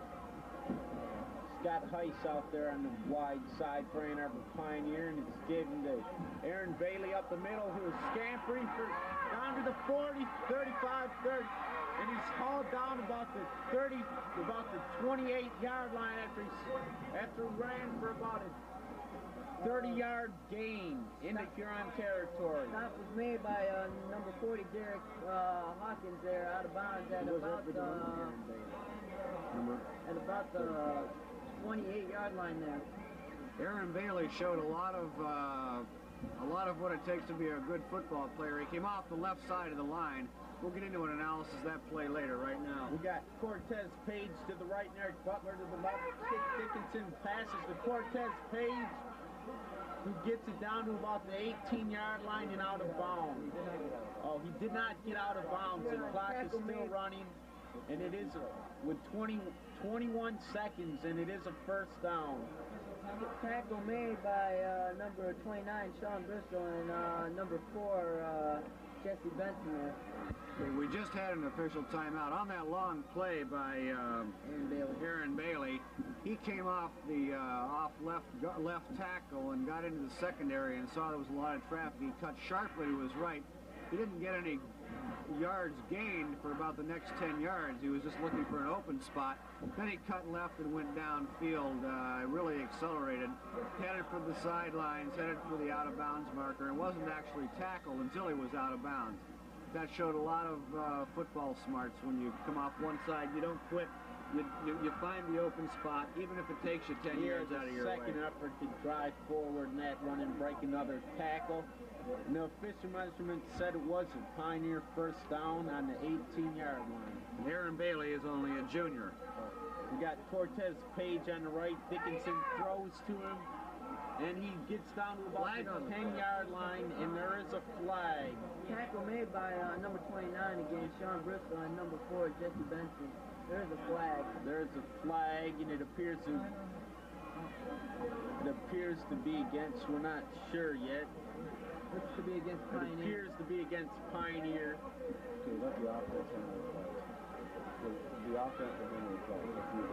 Scott Heiss out there on the wide side for Ann Arbor Pioneer, and it's given to Aaron Bailey up the middle, who is scampering for down to the 40, 35, 30, and he's hauled down about the 28-yard line after ran for about a 30-yard gain into Huron territory. Stop was made by number 40, Derek Hawkins there, out of bounds at about the 28-yard line there. Aaron Bailey showed a lot of what it takes to be a good football player. He came off the left side of the line. We'll get into an analysis of that play later. Right now, we got Cortez Page to the right and Eric Butler to the left. Kip Dickinson passes to Cortez Page, who gets it down to about the 18-yard line and out of bounds. Oh, he did not get out of bounds. The clock is still running, and it is with 21 seconds, and it is a first down. Tackle made by number 29, Sean Bristol, and number 4, Jesse Benson there. Okay, we just had an official timeout. On that long play by Aaron Bailey, he came off the left tackle and got into the secondary and saw there was a lot of traffic. He cut sharply to his right. He didn't get any yards gained for about the next 10 yards. He was just looking for an open spot. Then he cut left and went downfield, really accelerated, headed for the sidelines, headed for the out-of-bounds marker, and wasn't actually tackled until he was out of bounds. That showed a lot of football smarts. When you come off one side, you don't quit. You find the open spot, even if it takes you 10 yards out of your way. Second effort to drive forward in that run and break another tackle. And the official measurement said it was a Pioneer first down on the 18-yard line. Aaron Bailey is only a junior. We got Cortez Page on the right. Dickinson throws to him, and he gets down to about the 10-yard line, and there is a flag. Tackle made by number 29 again, Sean Bristol, and number 4, Jesse Benson. There's a flag. There's a flag, and it appears to be against. We're not sure yet. Looks to be against Pioneer. It appears to be against Pioneer. Okay, let the offense handle the play. The offense will handle the play.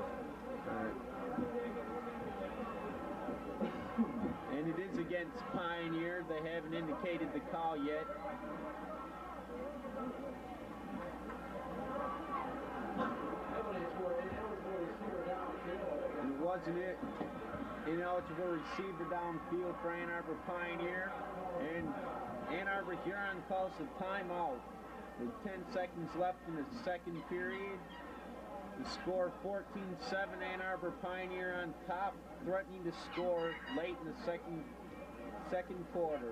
And it is against Pioneer. They haven't indicated the call yet. And it wasn't it. Ineligible receiver downfield for Ann Arbor Pioneer. And Ann Arbor Huron calls a timeout with 10 seconds left in the second period. The score 14-7, Ann Arbor Pioneer on top, threatening to score late in the second quarter.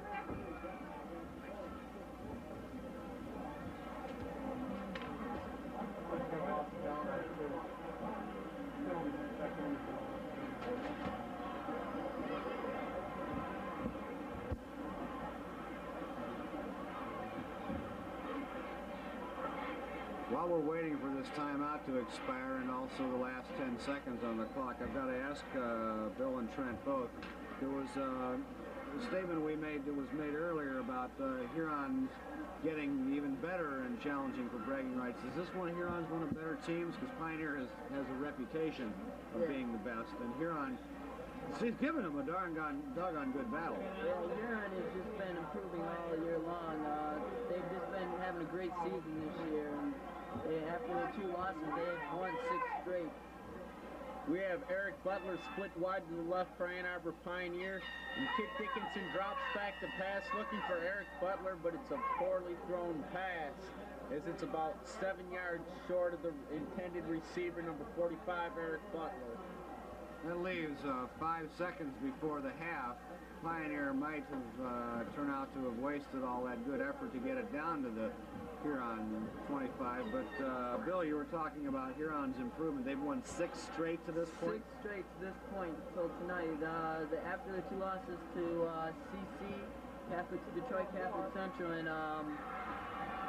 While we're waiting for this timeout to expire and also the last 10 seconds on the clock, I've got to ask Bill and Trent both. There was a statement that was made earlier about Huron getting even better and challenging for bragging rights. Is this Huron's one of the better teams? Because Pioneer has a reputation of being the best, and Huron, she's given them a doggone good battle. Yeah, Huron has just been improving all year long. They've just been having a great season this year, and after the 2 losses, they've won 6 straight. We have Eric Butler split wide to the left for Ann Arbor Pioneer, and Kip Dickinson drops back to pass looking for Eric Butler, but it's a poorly thrown pass, as it's about 7 yards short of the intended receiver, number 45, Eric Butler. That leaves 5 seconds before the half. Pioneer might have turned out to have wasted all that good effort to get it down to the Huron 25. But Bill, you were talking about Huron's improvement. They've won 6 straight to this point. 6 straight to this point until tonight. After the 2 losses to CC, Detroit Catholic Central, and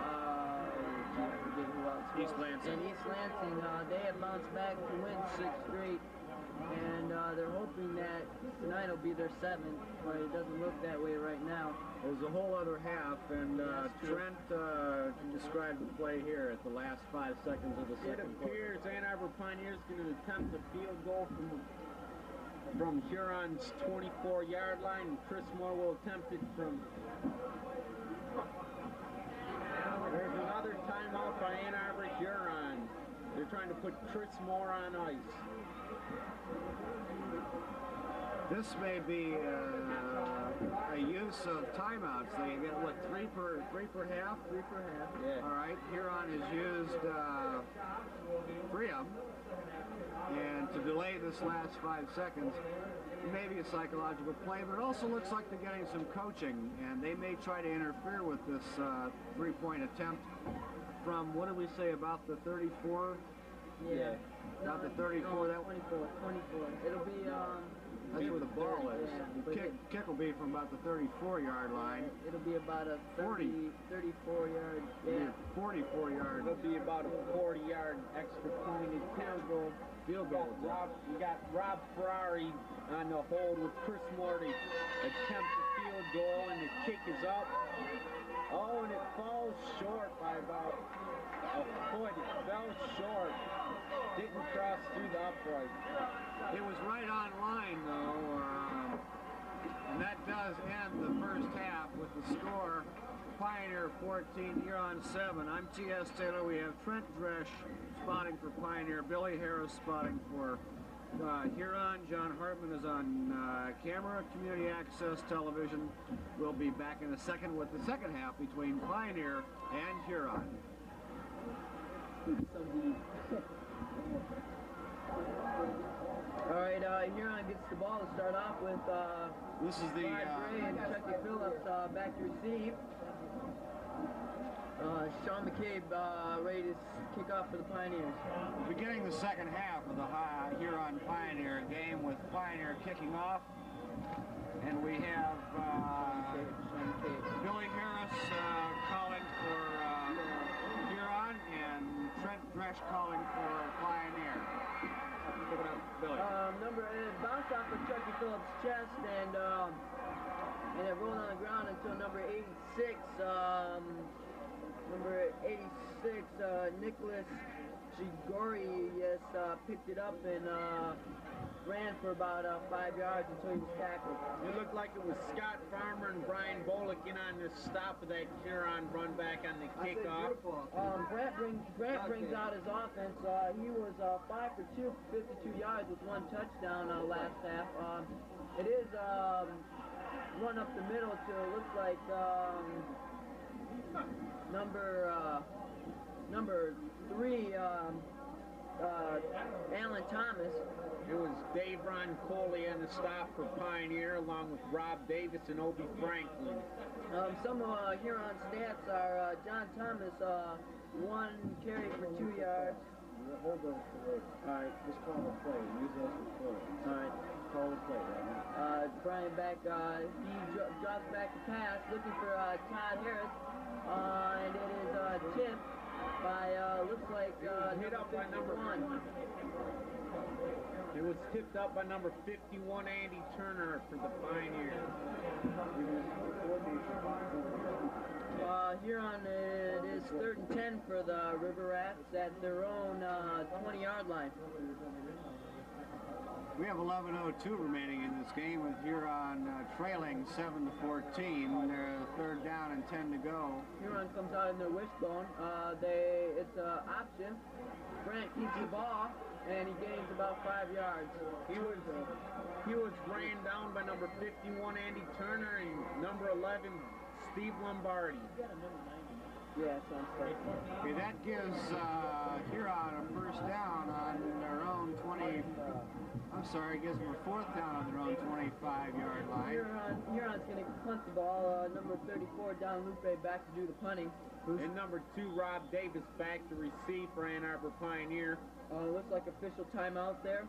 I forget who else. East Lansing. And East Lansing, they have bounced back to win 6 straight. And they're hoping that tonight will be their 7th, but it doesn't look that way right now. There's a whole other half, and That's true. Trent described the play here at the last 5 seconds of the It second quarter. appears Ann Arbor Pioneers going to attempt a field goal from Huron's 24-yard line, and Chris Moore will attempt it from... There's another timeout by Ann Arbor Huron. They're trying to put Chris Moore on ice. This may be a use of timeouts. They get, what, three per half? 3 for half. Yeah. All right, Huron has used 3 of them. And to delay this last 5 seconds, maybe a psychological play, but it also looks like they're getting some coaching, and they may try to interfere with this 3-point attempt from, what did we say, about the 34? Yeah. About the 34, that 24. It'll be, that's where the ball is. Yeah, The but kick will be from about the 34-yard line. it'll be about a 40. 34-yard, yeah. 44-yard It'll be about a 40-yard extra pointed field goal. field goal. We got Rob Ferrari on the hold with Chris Moore to attempt the field goal, and the kick is up. Oh, and it falls short by about a foot. It fell short. Didn't cross through the upright. It was right on line, though, and that does end the first half with the score, Pioneer 14, Huron 7. I'm T.S. Taylor. We have Trent Dresch spotting for Pioneer, Billy Harris spotting for Huron. John Hartman is on camera, Community Access Television. We'll be back in a second with the second half between Pioneer and Huron. All right, Huron gets the ball to start off with This is the Ryan Gray and Chucky Phillips back to receive. Sean McCabe ready to kick off for the Pioneers. beginning the second half of the Huron Pioneer game with Pioneer kicking off. And we have Sean McCabe. Billy Harris calling for Huron and Trent Dresch calling for Pioneer. Pick it up, Billy. It bounced off of Chucky Phillips' chest and it rolled on the ground until number 86. Nicholas Gregorius picked it up and ran for about 5 yards until he was tackled. It looked like it was Scott Farmer and Brian Bolick in on the stop of that Huron run back on the kickoff. Grant brings out his offense. He was 5 for 2, 52 yards with 1 touchdown last half. It is run up the middle to looks like number 3, Alan Thomas. It was Dave Ron Coley on the stop for Pioneer, along with Rob Davis and Obie Franklin. Some Huron stats are John Thomas, 1 carry for 2 yards. Hold those for all right, just call the play. Use those for play. All right. Call the play, right? Brian back, he drops back the pass, looking for Todd Harris, and it is tipped by, looks like, Hit up by number 1. It was tipped up by number 51, Andy Turner, for the Pioneers. Huron, it is 3rd and 10 for the River Rats at their own 20-yard line. We have 11:02 remaining in this game with Huron trailing 7-14. They're 3rd down and 10 to go. Huron comes out in their wishbone. It's an option. Grant keeps the ball, and he gains about 5 yards. He was ran down by number 51, Andy Turner, and number 11, Steve Lombardi. Yeah, sounds like. Okay, that gives Huron a 1st down on their own 20. I'm sorry, it gives them a 4th down on their own 25-yard line. Huron's going to punt the ball. Number 34, Don Lupe, back to do the punting. And number 2, Rob Davis, back to receive for Ann Arbor Pioneer. Looks like official timeout there.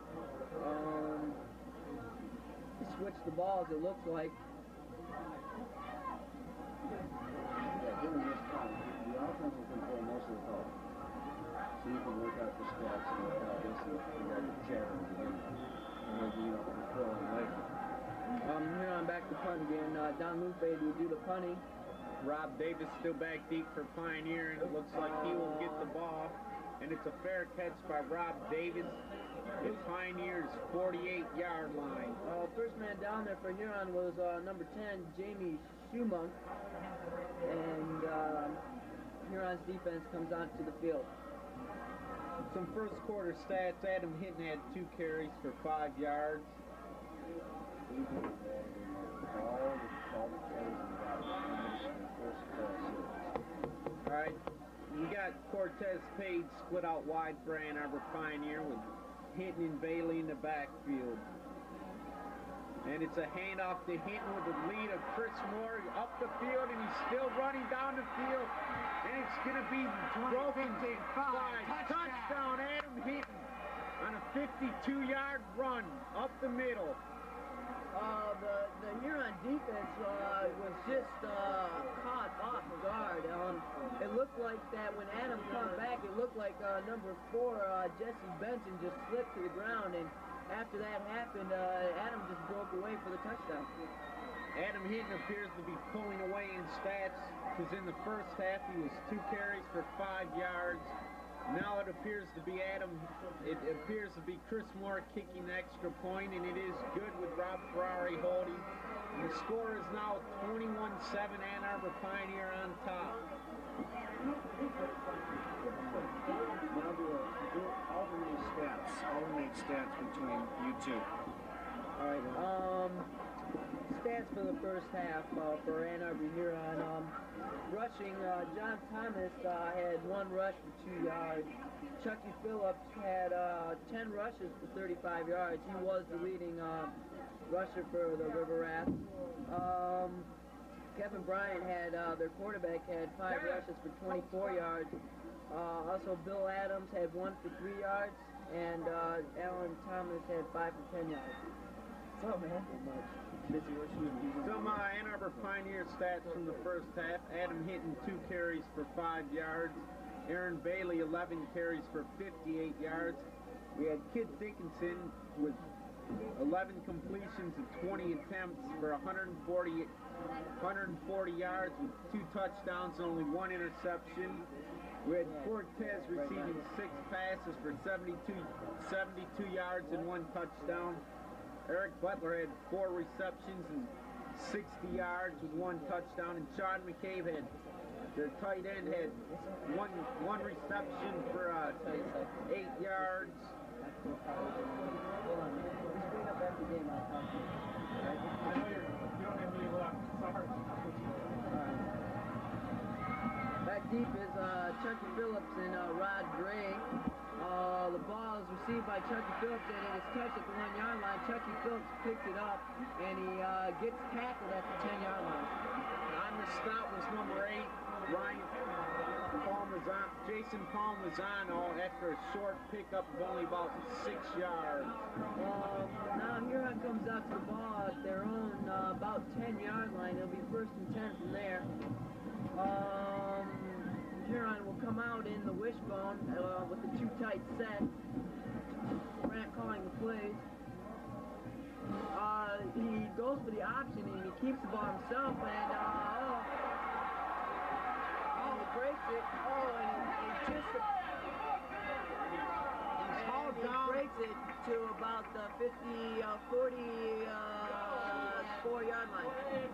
He switched the balls, it looks like. Given this time, the offensive control will help. So you can work out the stats and how this is regarding chattering again. And maybe you can throw in later. Here on back to punt again. Don Lupe will do the punting. Rob Davis still back deep for Pioneer, and it looks like he will get the ball. And it's a fair catch by Rob Davis at Pioneer's 48-yard line. First man down there for Huron was number 10, Jamie Schumunk. And Huron's defense comes onto the field. Some first quarter stats. Adam Hinton had 2 carries for 5 yards. All right, we got Cortez Page split out wide for Ann Arbor Pioneer with Hinton and Bailey in the backfield. And it's a handoff to Hinton with the lead of Chris Moore up the field, and he's still running down the field. And it's going to be broken. 5. Touchdown, Adam Hinton on a 52-yard run up the middle. The Huron defense was just caught off guard. It looked like that when Adam came back, it looked like number 4, Jesse Benson, just slipped to the ground, and after that happened, Adam just broke away for the touchdown. Adam Hinton appears to be pulling away in stats, because in the first half he was 2 carries for 5 yards. Now it appears to be Chris Moore kicking the extra point, and it is good with Rob Ferrari holding. And the score is now 21-7, Ann Arbor Pioneer on top. Now do alternate stats between you two. All right. Stats for the first half for Ann Arbor Huron. Rushing, John Thomas had 1 rush for 2 yards. Chucky Phillips had 10 rushes for 35 yards. He was the leading rusher for the River Rats. Kevin Bryant had, their quarterback, had 5 rushes for 24 yards. Also, Bill Adams had 1 for 3 yards, and Alan Thomas had 5 for 10 yards. Oh, man. Some Ann Arbor Pioneer stats from the first half. Adam Hinton 2 carries for 5 yards. Aaron Bailey 11 carries for 58 yards. We had Kid Dickinson with 11 completions and 20 attempts for 140 yards with 2 touchdowns and only 1 interception. We had Cortez receiving 6 passes for 72 yards and 1 touchdown. Eric Butler had 4 receptions and 60 yards with 1 touchdown, and Sean McCabe had, their tight end, had one reception for 8 yards. Back deep is Chucky Phillips and Rod Gray. The ball is received by Chucky Phillips, and it is touched at the 1-yard line. Chucky Phillips picks it up, and he gets tackled at the 10-yard line. On the stop was number 8, Jason Palmazano, after a short pickup of only about 6 yards. Now Huron comes out to the ball at their own about 10-yard line. It'll be 1st and 10 from there. Huron will come out in the wishbone with the 2 tight set. Grant calling the plays. He goes for the option and he keeps the ball himself, and he breaks it. And he just breaks it to about the 44-yard line.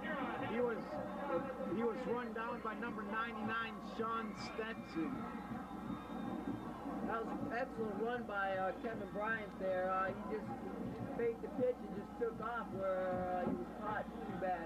He was run down by number 99, Sean Stetson. That was an excellent run by Kevin Bryant there. He just faked the pitch and just took off where he was caught too bad.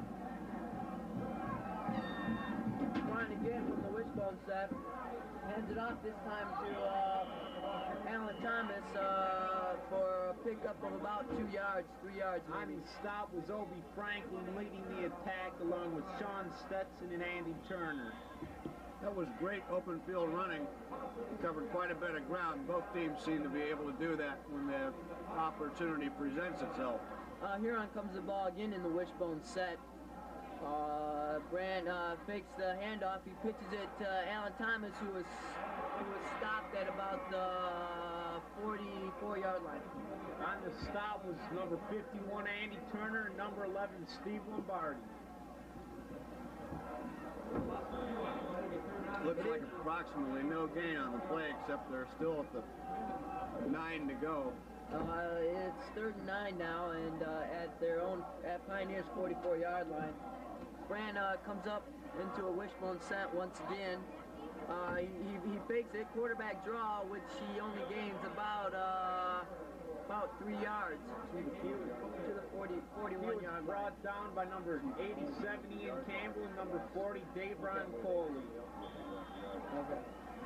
Bryant again from the wishbone set. Hands it off this time to Alan Thomas for a pickup of about 2 yards, 3 yards. On his stop was Obie Franklin leading the attack along with Sean Stetson and Andy Turner. That was great open field running. Covered quite a bit of ground. Both teams seem to be able to do that when the opportunity presents itself. Huron comes the ball again in the wishbone set. Brand fakes the handoff. He pitches it to Alan Thomas, who was stopped at about the 44-yard line. On the stop was number 51, Andy Turner, and number 11, Steve Lombardi. Looks like approximately no gain on the play, except they're still at the 9 to go. It's 3rd and 9 now, and at Pioneer's 44-yard line. Brand comes up into a wishbone set once again. He fakes it, quarterback draw, which he only gains about 3 yards to the 41-yard line. Brought down by number 87, Ian Campbell, and number 40, Dave Ron Coley. Okay.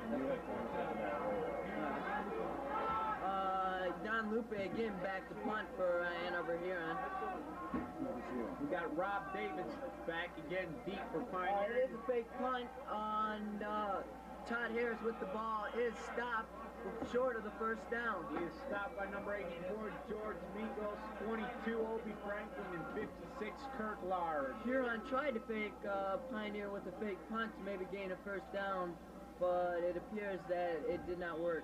Don Lupe again back to punt for Ann Arbor Huron. We got Rob Davis back again deep for It Pioneer. is a fake punt on Todd Harris with the ball. Is stopped short of the first down. He is stopped by number 84, George Migos, 22, Obie Franklin, and 56, Kirk Lard. Huron tried to fake Pioneer with a fake punt to maybe gain a first down, but it appears that it did not work.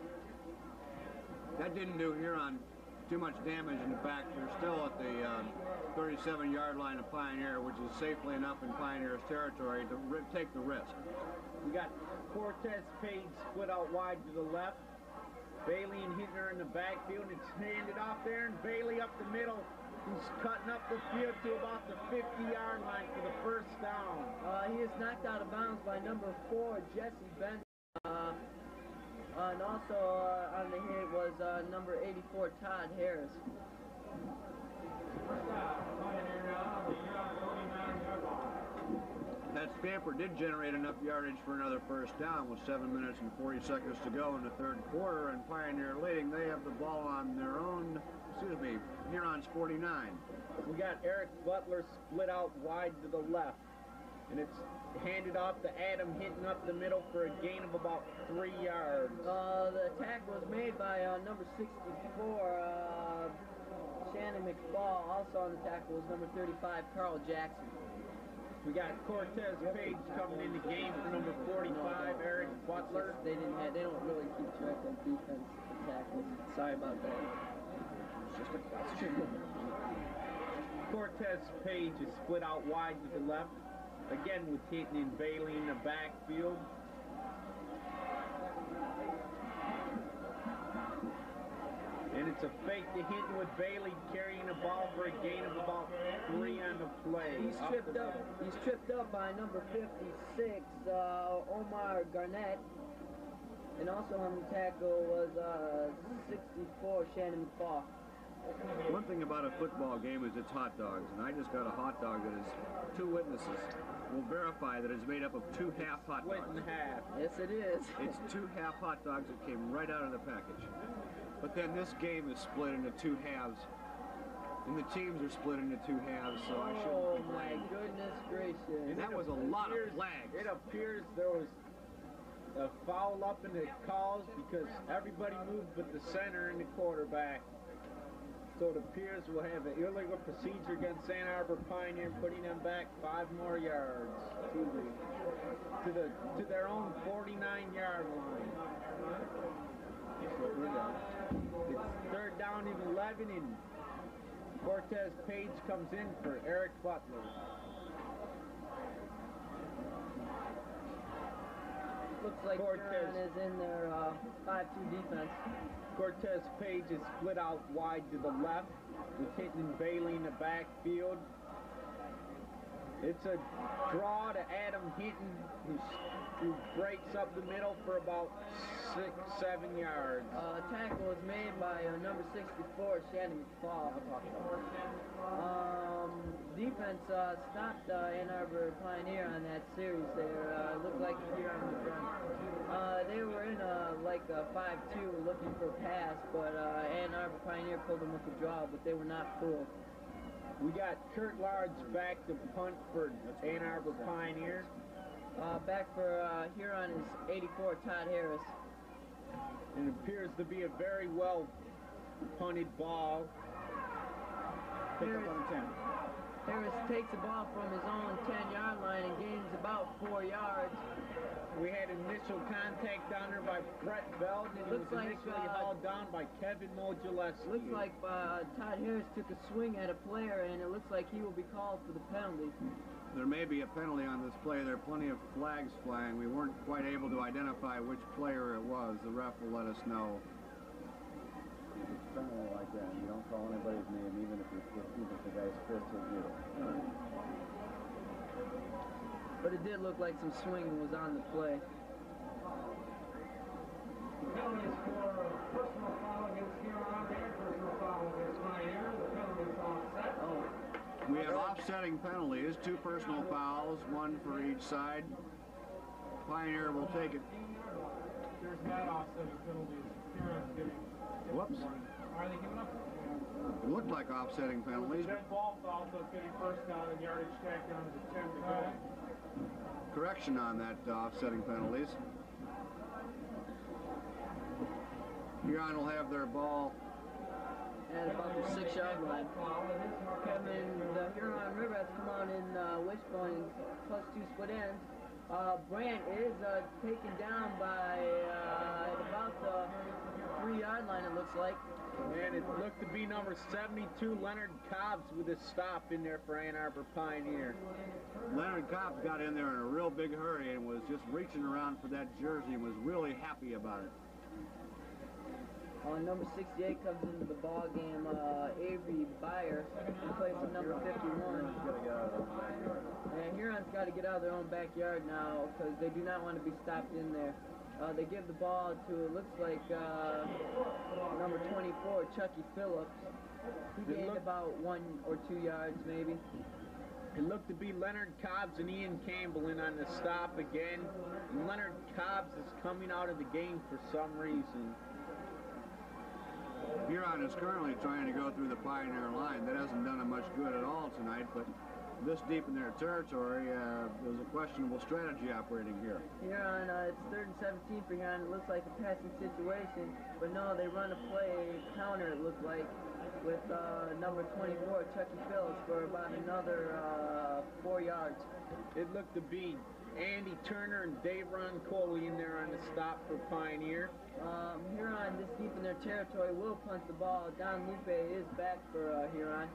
That didn't do Huron too much damage in the back. They're still at the 37-yard line of Pioneer, which is safely enough in Pioneer's territory to take the risk. We got Cortez Page split out wide to the left. Bailey and Hittner in the backfield. It's handed off there, and Bailey up the middle. He's cutting up the field to about the 50-yard line for the first down. He is knocked out of bounds by number 4, Jesse Benson. And also on the hit was number 84, Todd Harris. That scamper did generate enough yardage for another first down with 7 minutes and 40 seconds to go in the third quarter, and Pioneer leading. They have the ball on their own, Huron's 49. We got Eric Butler split out wide to the left. And it's handed off to Adam Hinton up the middle for a gain of about 3 yards. The attack was made by number 64, Shannon McFall. Also on the tackle was number 35, Carl Jackson. We got Cortez Page coming in the game for number 45, Eric Butler. They don't really keep track of defense tackles. Sorry about that. Just a question. Cortez Page is split out wide to the left. Again with Hinton and Bailey in the backfield. And it's a fake to Hinton with Bailey carrying the ball for a gain of about 3 on the play. He's tripped up by number 56, Omar Garnett. And also on the tackle was 64, Shannon McFall. One thing about a football game is it's hot dogs, and I just got a hot dog that is, 2 witnesses will verify that it's made up of 2 half hot Split dogs. in half. Yes, it is. It's 2 half hot dogs that came right out of the package. But then this game is split into 2 halves, and the teams are split into 2 halves, so I shouldn't Oh my complain. goodness gracious. And that was a lot of flags. It appears there was a foul up in the calls because everybody moved but the center and the quarterback. So it appears we'll have an illegal procedure against Ann Arbor Pioneer, putting them back 5 more yards to their own 49-yard line. It's 3rd down and 11, and Cortez Page comes in for Eric Butler. Looks like Cortez. Huron is in their 5-2 defense. Cortez Page is split out wide to the left with Hinton and Bailey in the backfield. It's a draw to Adam Hinton, who breaks up the middle for about 6-7 yards. Tackle was made by number 64, Shannon McFall. Defense stopped Ann Arbor Pioneer on that series there. Looked like here on the front. They were in like a 5-2 looking for a pass, but Ann Arbor Pioneer pulled them with a draw, but they were not fooled. We got Kurt Lards back to punt for Ann Arbor Pioneer. Back for Huron is 84, Todd Harris. It appears to be a very well punted ball. Pick up on 10. Harris takes the ball from his own 10-yard line and gains about 4 yards. We had initial contact down there by Brett Belden, and Looks it was like, initially hauled down by Kevin Modulescu. Looks like Todd Harris took a swing at a player, and it looks like he will be called for the penalty. There may be a penalty on this play. There are plenty of flags flying. We weren't quite able to identify which player it was. The ref will let us know. It's generally like that. You don't call anybody's name, even if the guy's fist hit you. But it did look like some swinging was on the play. Penalties for personal foul against Huron and personal foul against Pioneer. The penalties offset. Oh. We have offsetting penalties, 2 personal fouls, 1 for each side. Pioneer will take it. There's not offsetting penalties. Huron's giving. Whoops. Are they giving up? It looked like offsetting penalties. That ball foul, so it's getting first down and yardage tack down to 10 to go. Correction on that offsetting penalties. Huron will have their ball At about the 6-yard line. The Huron River has come out in wishbone +2 split ends. Brandt is taken down by at about the 3-yard line, it looks like. And it looked to be number 72, Leonard Cobbs, with a stop in there for Ann Arbor Pioneer. Leonard Cobbs got in there in a real big hurry and was just reaching around for that jersey and was really happy about it. Number 68 comes into the ball game, Avery Byer, in place of number 51. And Huron's got to get out of their own backyard now because they do not want to be stopped in there. They give the ball to, it looks like, number 24, Chucky Phillips. He gained about 1 or 2 yards, maybe. It looked to be Leonard Cobbs and Ian Campbell in on the stop again. And Leonard Cobbs is coming out of the game for some reason. Huron is currently trying to go through the Pioneer line. That hasn't done them much good at all tonight, but this deep in their territory, there's a questionable strategy operating here. Huron, it's 3rd and 17 for Huron. It looks like a passing situation, but no, they run a play counter, it looked like, with number 24, Chucky Phillips, for about another 4 yards. It looked to be Andy Turner and Dave Ron Coley in there on the stop for Pioneer. Huron, this deep in their territory, will punt the ball. Don Lupe is back for Huron.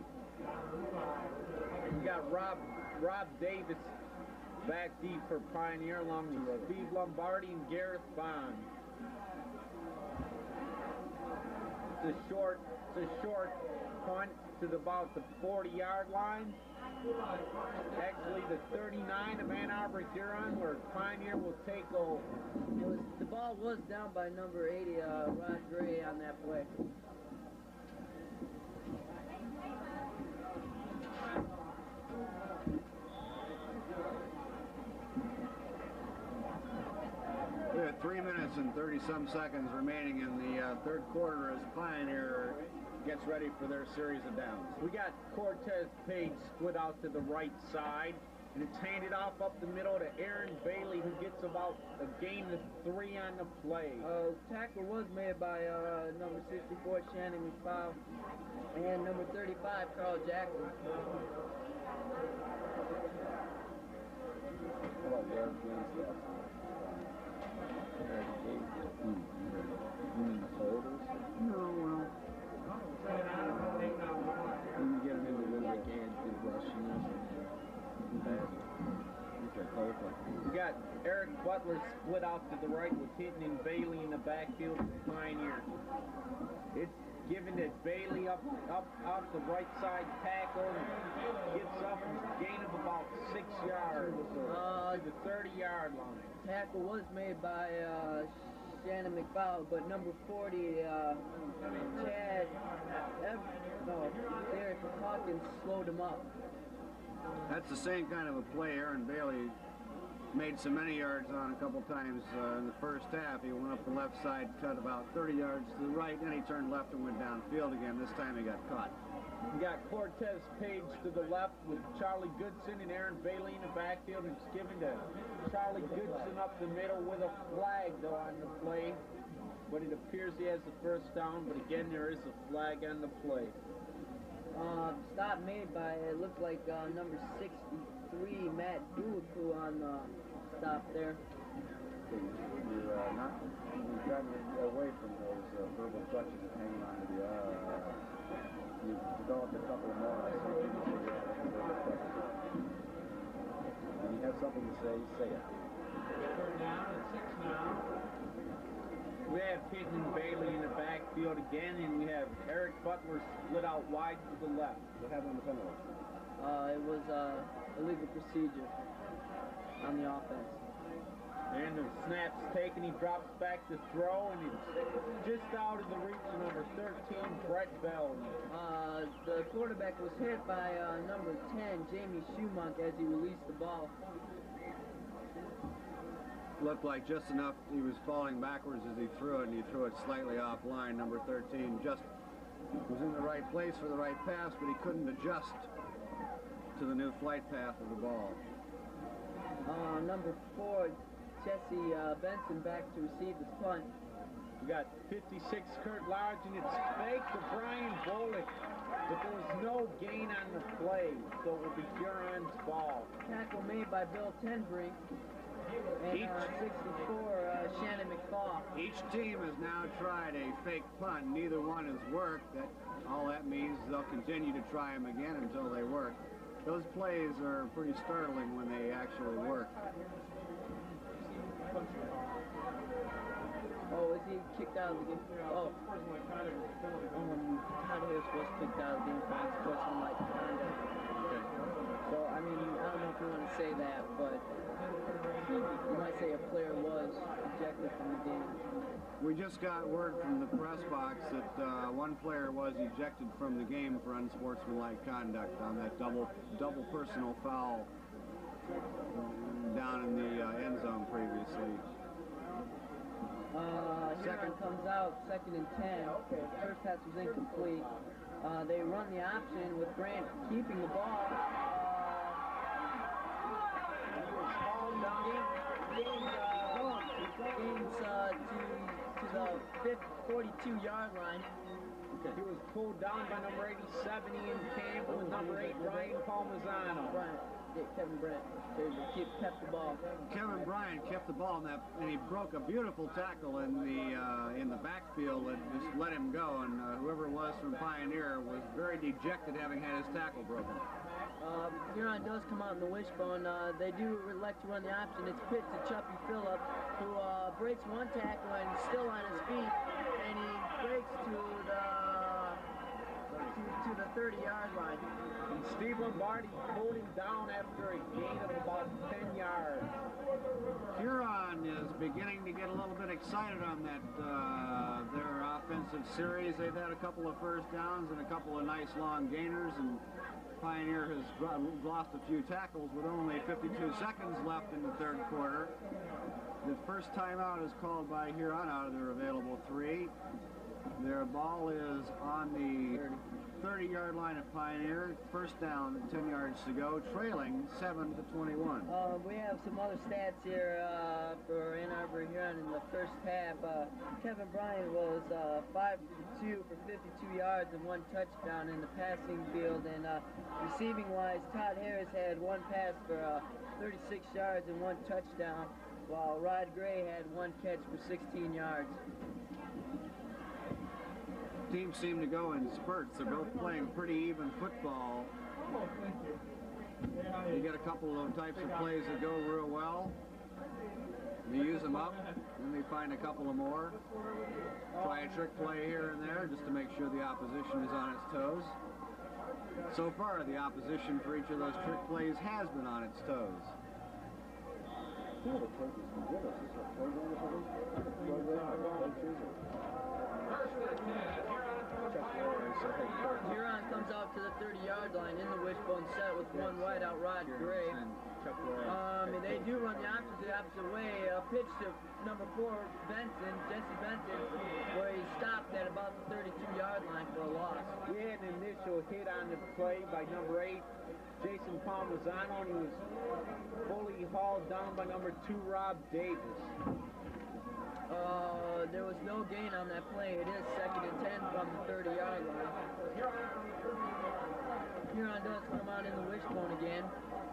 You got Rob Davis back deep for Pioneer, along with Steve Lombardi and Gareth Bond. It's a short punt to about the 40-yard line. Actually, the 39 of Ann Arbor Huron, where Pioneer will take over. The ball was down by number 80, Rod Gray, on that play. We have 3 minutes and 30-some seconds remaining in the third quarter as Pioneer gets ready for their series of downs. We got Cortez Page split out to the right side, and it's handed off up the middle to Aaron Bailey, who gets about a gain of 3 on the play. Tackle was made by number 64, Shannon McFaul, and number 35, Carl Jackson. How about yard gain stuff? You mean the totals? No, well. When you get them individual gains, do rushing We got Eric Butler split out to the right with Hinton and Bailey in the backfield for Pioneer. It's given to Bailey up off the right side tackle, and gets up a gain of about 6 yards to the 30-yard line. Tackle was made by Shannon McFaul, but number 40, Derek Hawkins slowed him up. That's the same kind of a play Aaron Bailey made so many yards on a couple times in the first half. He went up the left side, cut about 30 yards to the right, then he turned left and went downfield again. This time he got caught. We got Cortez Page to the left with Charlie Goodson and Aaron Bailey in the backfield. It's given to Charlie Goodson up the middle with a flag, though, on the play. But it appears he has the first down, but again, there is a flag on the play. Stop made by, it looks like number 63, Matt Duaku on the stop there. You're gotten away from those verbal crutches of hanging on to the you've developed a couple more. I see previously you had verbal crutches. When you have something to say, say it. Third down and 6 now. We have Hidden and Bailey in the backfield again, and we have Eric Butler split out wide to the left. What happened on the penalty? It was illegal procedure on the offense. And the snap's taken, he drops back to throw, and it's just out of the reach of number 13, Brett Bell. The quarterback was hit by number 10, Jamie Schumunk, as he released the ball. Looked like just enough he was falling backwards as he threw it, and he threw it slightly offline. Number 13 just was in the right place for the right pass, but he couldn't adjust to the new flight path of the ball. Number 4, Jesse Benson back to receive the punt. We got 56, Kurt Large, and it's fake to Brian Bolick, but there was no gain on the play, so it will be Huron's ball. Tackle made by Bill Tenbrink. And 64, Shannon McFaw. Each team has now tried a fake punt. Neither one has worked. All that means is they'll continue to try them again until they work. Those plays are pretty startling when they actually work. Oh, is he kicked out of the game? Oh. Todd Harris was kicked out of the game for unsportsmanlike conduct. Okay. So, I mean, I don't know if you want to say that, but you might say a player was ejected from the game. We just got word from the press box that one player was ejected from the game for unsportsmanlike conduct on that double personal foul down in the end zone previously. Huron comes out, 2nd and 10. First pass was incomplete. They run the option with Grant keeping the ball. Gains to the 42-yard line. Okay. He was pulled down by number 87, Ian Campbell, and number 8, Ryan Palmisano. Kevin Bryant kept the ball. Kevin Bryant kept the ball, and he broke a beautiful tackle in the backfield that just let him go. And whoever it was from Pioneer was very dejected having had his tackle broken. Huron does come out in the wishbone. They do elect to run the option. It's pitched to Chuppy Phillip, who breaks one tackle and still on his feet, and he breaks to the 30-yard line. And Steve Lombardi pulled him down after a gain of about 10 yards. Huron is beginning to get a little bit excited on that their offensive series. They've had a couple of first downs and a couple of nice long gainers, and Pioneer has lost a few tackles with only 52 seconds left in the third quarter. The first timeout is called by Huron out of their available 3. Their ball is on the 30-yard line of Pioneer. First down, 10 yards to go, trailing 7-21. We have some other stats here for Ann Arbor Huron in the first half. Kevin Bryant was 5 for 2 for 52 yards and 1 touchdown in the passing field. And receiving-wise, Todd Harris had 1 pass for 36 yards and 1 touchdown, while Rod Gray had 1 catch for 16 yards. Teams seem to go in spurts. They're both playing pretty even football. You get a couple of types of plays that go real well. You use them up, then they find a couple of more. Try a trick play here and there just to make sure the opposition is on its toes. So far, the opposition for each of those trick plays has been on its toes. Huron comes out to the 30-yard line in the wishbone set with 1 wideout, Rod Gray. They do run the opposite way. Pitch to number 4, Benson, Jesse Benson, where he stopped at about the 32-yard line for a loss. We had an initial hit on the play by number 8, Jason Palmisano, and he was fully hauled down by number 2, Rob Davis. There was no gain on that play. It is 2nd and 10 from the 30-yard line. Huron does come out in the wishbone again.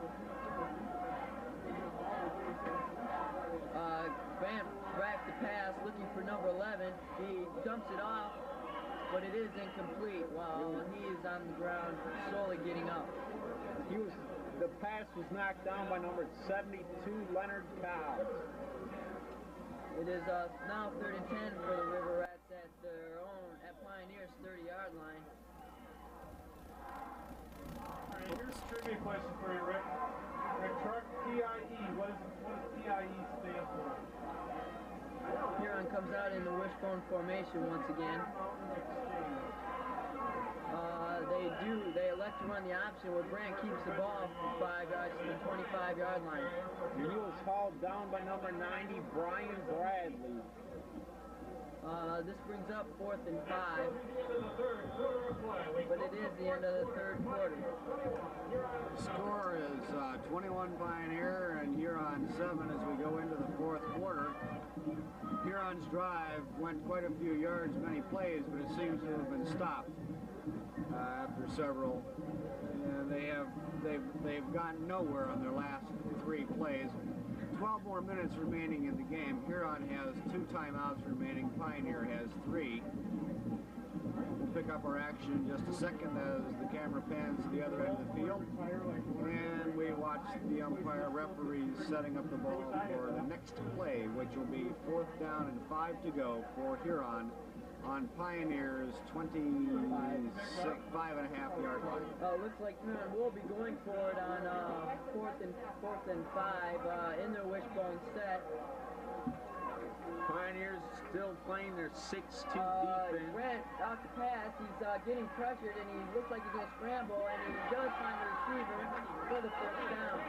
Grant back to pass, looking for number 11. He dumps it off, but it is incomplete while he is on the ground slowly getting up. The pass was knocked down by number 72, Leonard Cobbs. It is now 3rd and 10 for the River Rats at their own, at Pioneer's 30-yard line. All right, here's a trivia question for you, Rick. Rick, chart PIE. What does PIE stand for? Huron comes out in the wishbone formation once again. They elect to run the option where Brant keeps the ball for 5 yards to the 25-yard line. He was hauled down by number 90, Brian Bradley. This brings up 4th and 5, but it is the end of the 3rd quarter. The score is 21 Pioneer and Huron 7 as we go into the 4th quarter. Huron's drive went quite a few yards, many plays, but it seems to have been stopped after several. They've gotten nowhere on their last 3 plays. 12 more minutes remaining in the game. Huron has 2 timeouts remaining. Pioneer has 3. We'll pick up our action in just a second as the camera pans to the other end of the field. And we watch the umpire referees setting up the ball for the next play, which will be 4th down and 5 to go for Huron on Pioneer's 25.5-yard line. Looks like Huron will be going for it on 4th and 5 in their wishbone set. Pioneers still playing their 6-2 defense. Grant out the pass. He's getting pressured, and he looks like he's going to scramble, and he does find the receiver for the 1st down.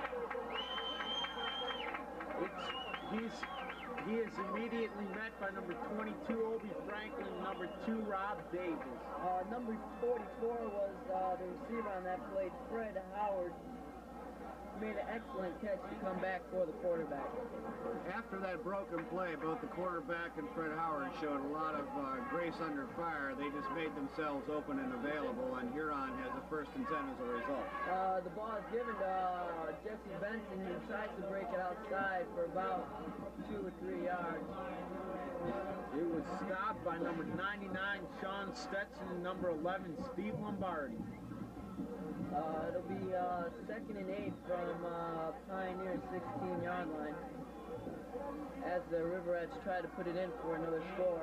He is immediately met by number 22, Obi Franklin, and number 2, Rob Davis. Number 44 was the receiver on that play, Fred Howard. Made an excellent catch to come back for the quarterback. After that broken play, both the quarterback and Fred Howard showed a lot of grace under fire. They just made themselves open and available, and Huron has a 1st and 10 as a result. The ball is given to Jesse Benson, who tries to break it outside for about 2 or 3 yards. It was stopped by number 99, Sean Stetson, and number 11, Steve Lombardi. It'll be 2nd and 8 from Pioneer's 16-yard line as the River Rats try to put it in for another score.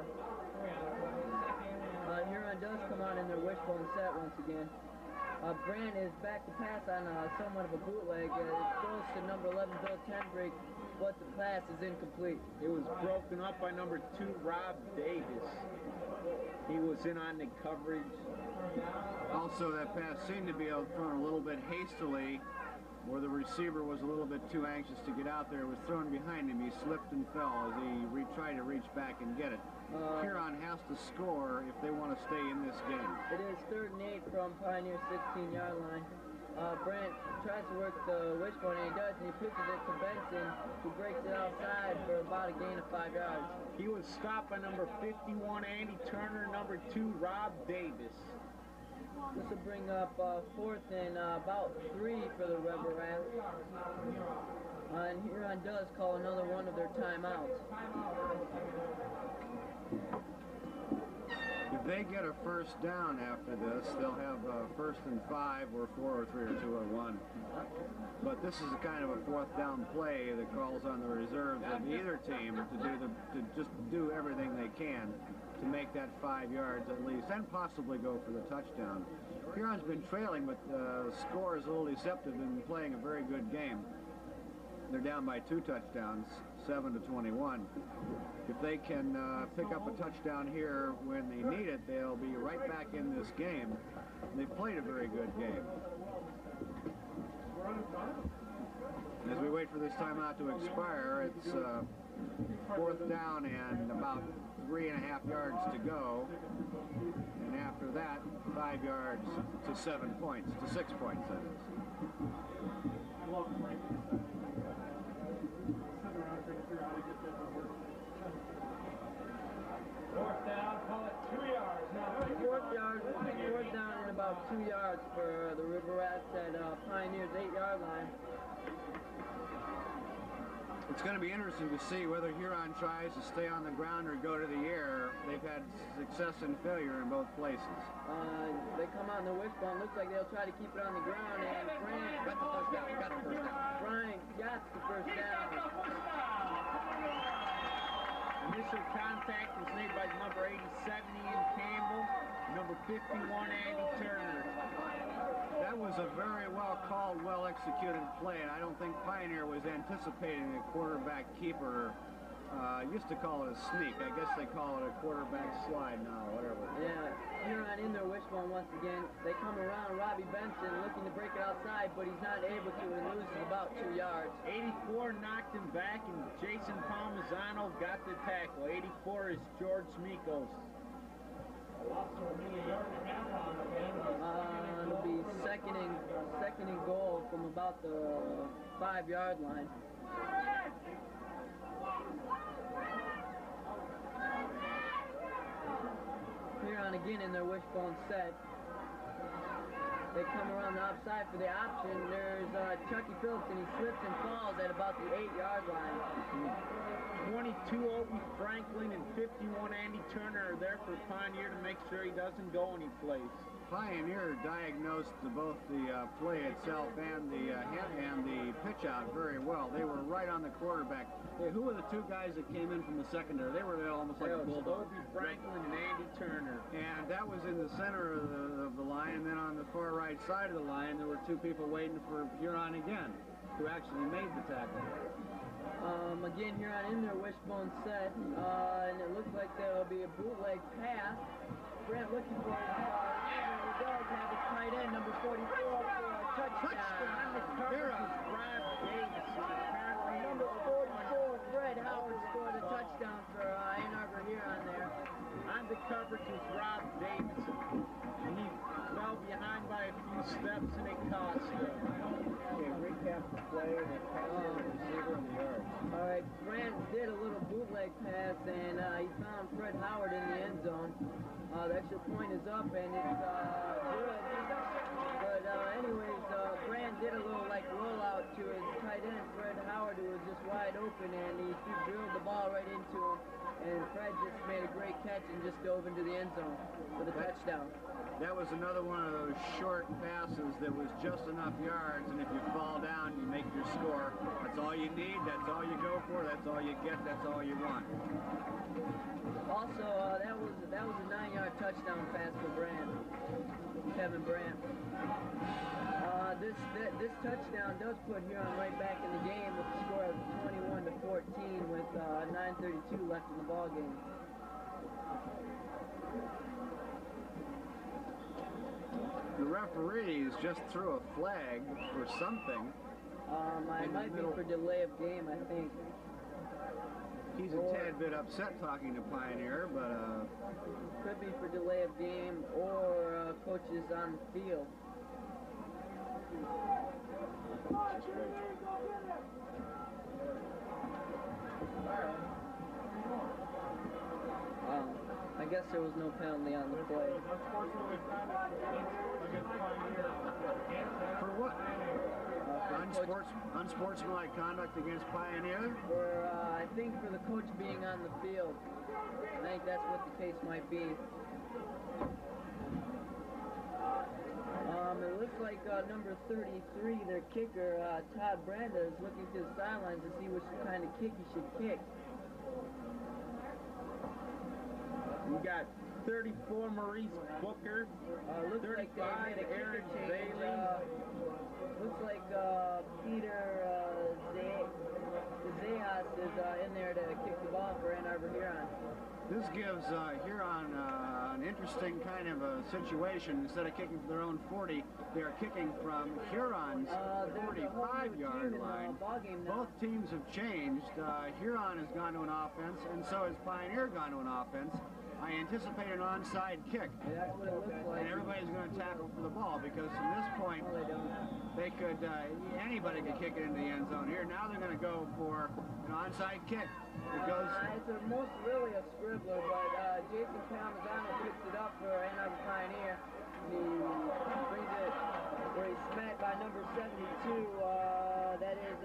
Huron does come out in their wishbone set once again. Brant is back to pass on somewhat of a bootleg. It goes to number 11, Bill Tenbrick, but the pass is incomplete. It was broken up by number 2, Rob Davis. He was in on the coverage. Also, that pass seemed to be thrown a little bit hastily, where the receiver was a little bit too anxious to get out there. It was thrown behind him. He slipped and fell as he tried to reach back and get it. Huron has to score if they want to stay in this game. It is 3rd and 8 from Pioneer's 16-yard line. Brant tries to work the wishbone, and he does, and he pitches it to Benson, who breaks it outside for about a gain of 5 yards. He was stopped by number 51, Andy Turner, number 2, Rob Davis. This will bring up 4th and about 3 for the Rebel Rats. And Huron does call another one of their timeouts. If they get a 1st down after this, they'll have 1st and 5 or 4 or 3 or 2 or 1. But this is a kind of a 4th down play that calls on the reserves of either team to just do everything they can to make that 5 yards at least, and possibly go for the touchdown. Huron's been trailing, but the score is a little deceptive and playing a very good game. They're down by 2 touchdowns, 7-21. If they can pick up a touchdown here when they need it, they'll be right back in this game. They've played a very good game. As we wait for this timeout to expire, it's 4th down and about 3.5 yards to go. And after that, 5 yards to 7 points, to 6 points, that is. Fourth down, call it 2 yards. Now, 4th down and about 2 yards for the River Rats at Pioneer's 8-yard line. It's going to be interesting to see whether Huron tries to stay on the ground or go to the air. They've had success and failure in both places. They come on the wishbone. Looks like they'll try to keep it on the ground. And Frank got the first down. Frank got the first down. Initial contact was made by number 87, Ian Campbell, number 51, Andy Turner. That was a very well called, well executed play, and I don't think Pioneer was anticipating a quarterback keeper. Used to call it a sneak. I guess they call it a quarterback slide now, whatever. Yeah, Huron in their wishbone once again. They come around Robbie Benson looking to break it outside, but he's not able to and loses about 2 yards. 84 knocked him back, and Jason Palmisano got the tackle. 84 is George Mikos. It'll be second and goal from about the 5-yard line. Huron again in their wishbone set. They come around the outside for the option. There's Chucky Phillips, and he slips and falls at about the 8-yard line. 22 Obi Franklin and 51 Andy Turner are there for Pioneer to make sure he doesn't go anyplace. Pioneer diagnosed both the play itself and the pitch out very well. They were right on the quarterback. Hey, who were the two guys that came in from the secondary? They were almost like a bulldog. Obi Franklin and Andy Turner. And that was in the center of the line, and then on the far right side of the line, there were two people waiting for Huron again, who actually made the tackle. Again, Huron in their wishbone set, and it looks like there'll be a bootleg pass. Brent looking for his he does have his tight end, number 44, for a touchdown. Number 44, Fred Howard scored a touchdown for Ann Arbor Huron there. On the coverage was Rob Davis. He fell behind by a few steps and it cost him. Okay, recap the play, the passer, the receiver, and the yards. All right, Grant did a little bootleg pass, and he found Fred Howard in the end zone. The extra point is up, and it's good. But anyways, Grant did a little like rollout to his tight end, Fred Howard, who was just wide open, and he drilled the ball right into him. And Fred just made a great catch and just dove into the end zone for the touchdown. That was another one of those short passes that was just enough yards, and if you fall down, you make your score. That's all you need, that's all you go for, that's all you get, that's all you want. Also, that was a 9-yard touchdown pass for Brandt, Kevin Brandt. This touchdown does put Huron right back in the game with a score of 21-14 with 9:32 left in the ball game. The referees just threw a flag for something. It might be for delay of game, I think. He's a tad bit upset talking to Pioneer, but could be for delay of game or coaches on the field. I guess there was no penalty on the play. For what? Unsportsmanlike conduct against Pioneer? For, I think for the coach being on the field. I think that's what the case might be. It looks like number 33, their kicker, Todd Branda, is looking to the sidelines to see which kind of kick he should kick. We got 34, Maurice Booker. Looks 35, like they made a Aaron kicker change. Bailey. Looks like Peter Zayas is in there to kick the ball for Ann Arbor Huron. This gives Huron an interesting kind of a situation. Instead of kicking from their own 40, they are kicking from Huron's 45-yard line. Both teams have changed. Huron has gone to an offense, and so has Pioneer gone to an offense. I anticipate an onside kick. Yeah, that's what it looks like. And everybody's going to tackle for the ball because from this point, they could, anybody could kick it into the end zone. Here, now they're going to go for an onside kick. It goes. It's most really a scribbler, but Jason Palmisano picks it up for Ann Arbor Pioneer. The number 72. That is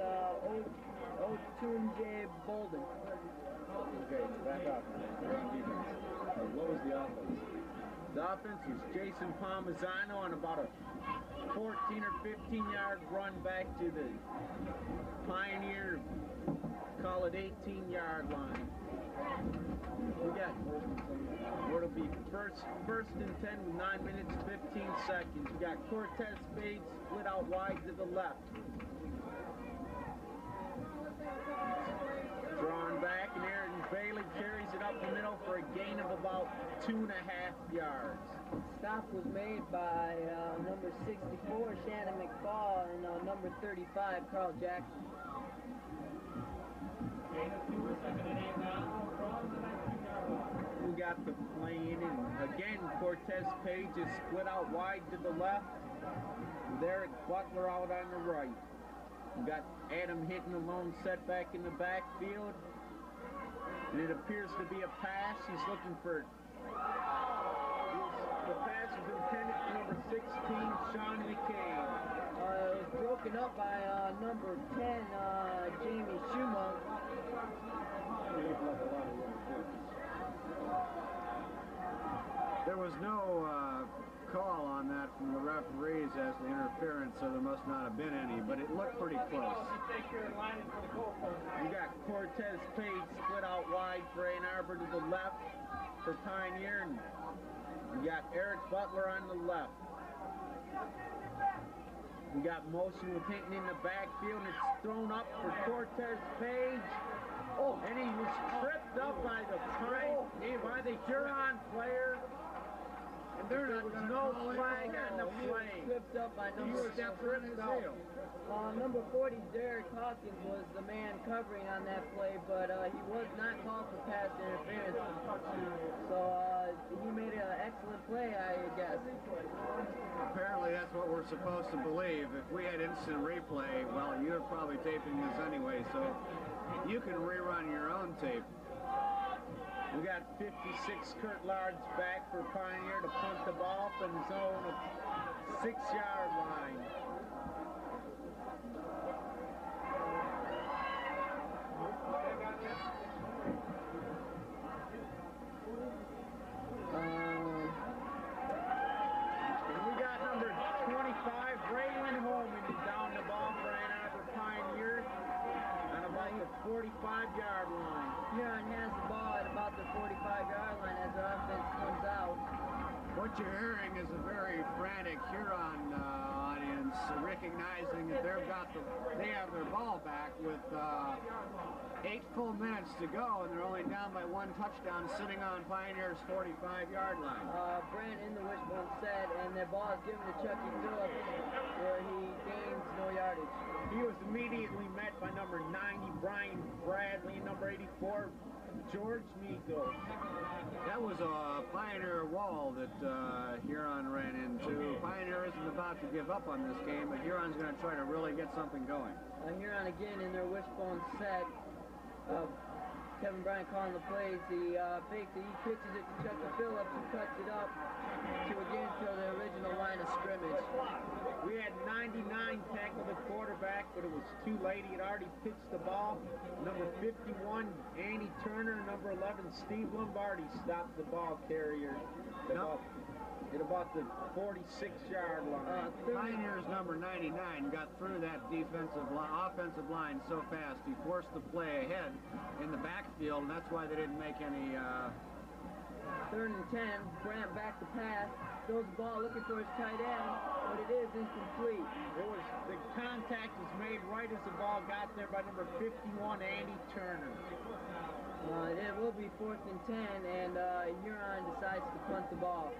Otunje Bolden. Okay, back up. Great defense. What was the offense? The offense was Jason Palmisano on about a 14 or 15 yard run back to the Pioneer, call it 18-yard line. We got, what'll be first and 10 with 9 minutes, 15 seconds. We got Cortez Spade split out wide to the left. Drawn back, and Aaron Bailey carries it up the middle for a gain of about 2.5 yards. Stop was made by number 64, Shannon McFall, and number 35, Carl Jackson. We got the play in, and again, Cortez Page is split out wide to the left, with Eric Butler out on the right. We got Adam hitting a lone setback in the backfield, and it appears to be a pass. He's looking for, the pass is intended for number 16, Sean McCain. It was broken up by number 10, Jamie Schumunk. There was no call on that from the referees as the interference, so there must not have been any, but it looked pretty close. You got Cortez Page split out wide for Ann Arbor to the left for Pioneer, and you got Eric Butler on the left. We got motion with Hinton in the backfield, and it's thrown up for Cortez Page. Oh, and he was tripped up by the Huron player. And there was no flag on the play. Tripped up by number 7. Number 40, Derek Hawkins, was the man covering on that play, but he was not called for pass interference. So he made an excellent play, I guess. Apparently that's what we're supposed to believe. If we had instant replay, well, you're probably taping this anyway, so you can rerun your own tape. We got 56 Kurt Lards back for Pioneer to punt the ball from the zone of 6-yard line. And we got number 25, Raylan Holman, down the ball for Ann Arbor Pioneer on about the 45-yard line. Huron has the ball at about the 45-yard line as the offense comes out. What you're hearing is a very frantic Huron audience recognizing that they have their ball back with 8 full minutes to go, and they're only down by 1 touchdown sitting on Pioneer's 45-yard line. Brent in the wishbone set, and the ball is given to Chucky Phillips, where he gains no yardage. He was immediately met by number 90, Brian Bradley, and number 84, George Miko. That was a Pioneer wall that Huron ran into. Pioneer isn't about to give up on this game, but Huron's going to try to really get something going. Huron again in their wishbone set. Kevin Bryant calling the plays. He fakes it, he pitches it to Chucky Phillips, who cuts it up to the original line of scrimmage. We had 99 tackle the quarterback, but it was too late. He had already pitched the ball. Number 51, Andy Turner, number 11, Steve Lombardi stopped the ball carrier at about the 46-yard line. Pioneer's number 99 got through that offensive line so fast. He forced the play ahead in the backfield, and that's why they didn't make any... 3rd and 10, Brant back to pass, throws the ball looking for his tight end, but it is incomplete. The contact was made right as the ball got there by number 51, Andy Turner. It will be 4th and 10, and Huron decides to punt the ball.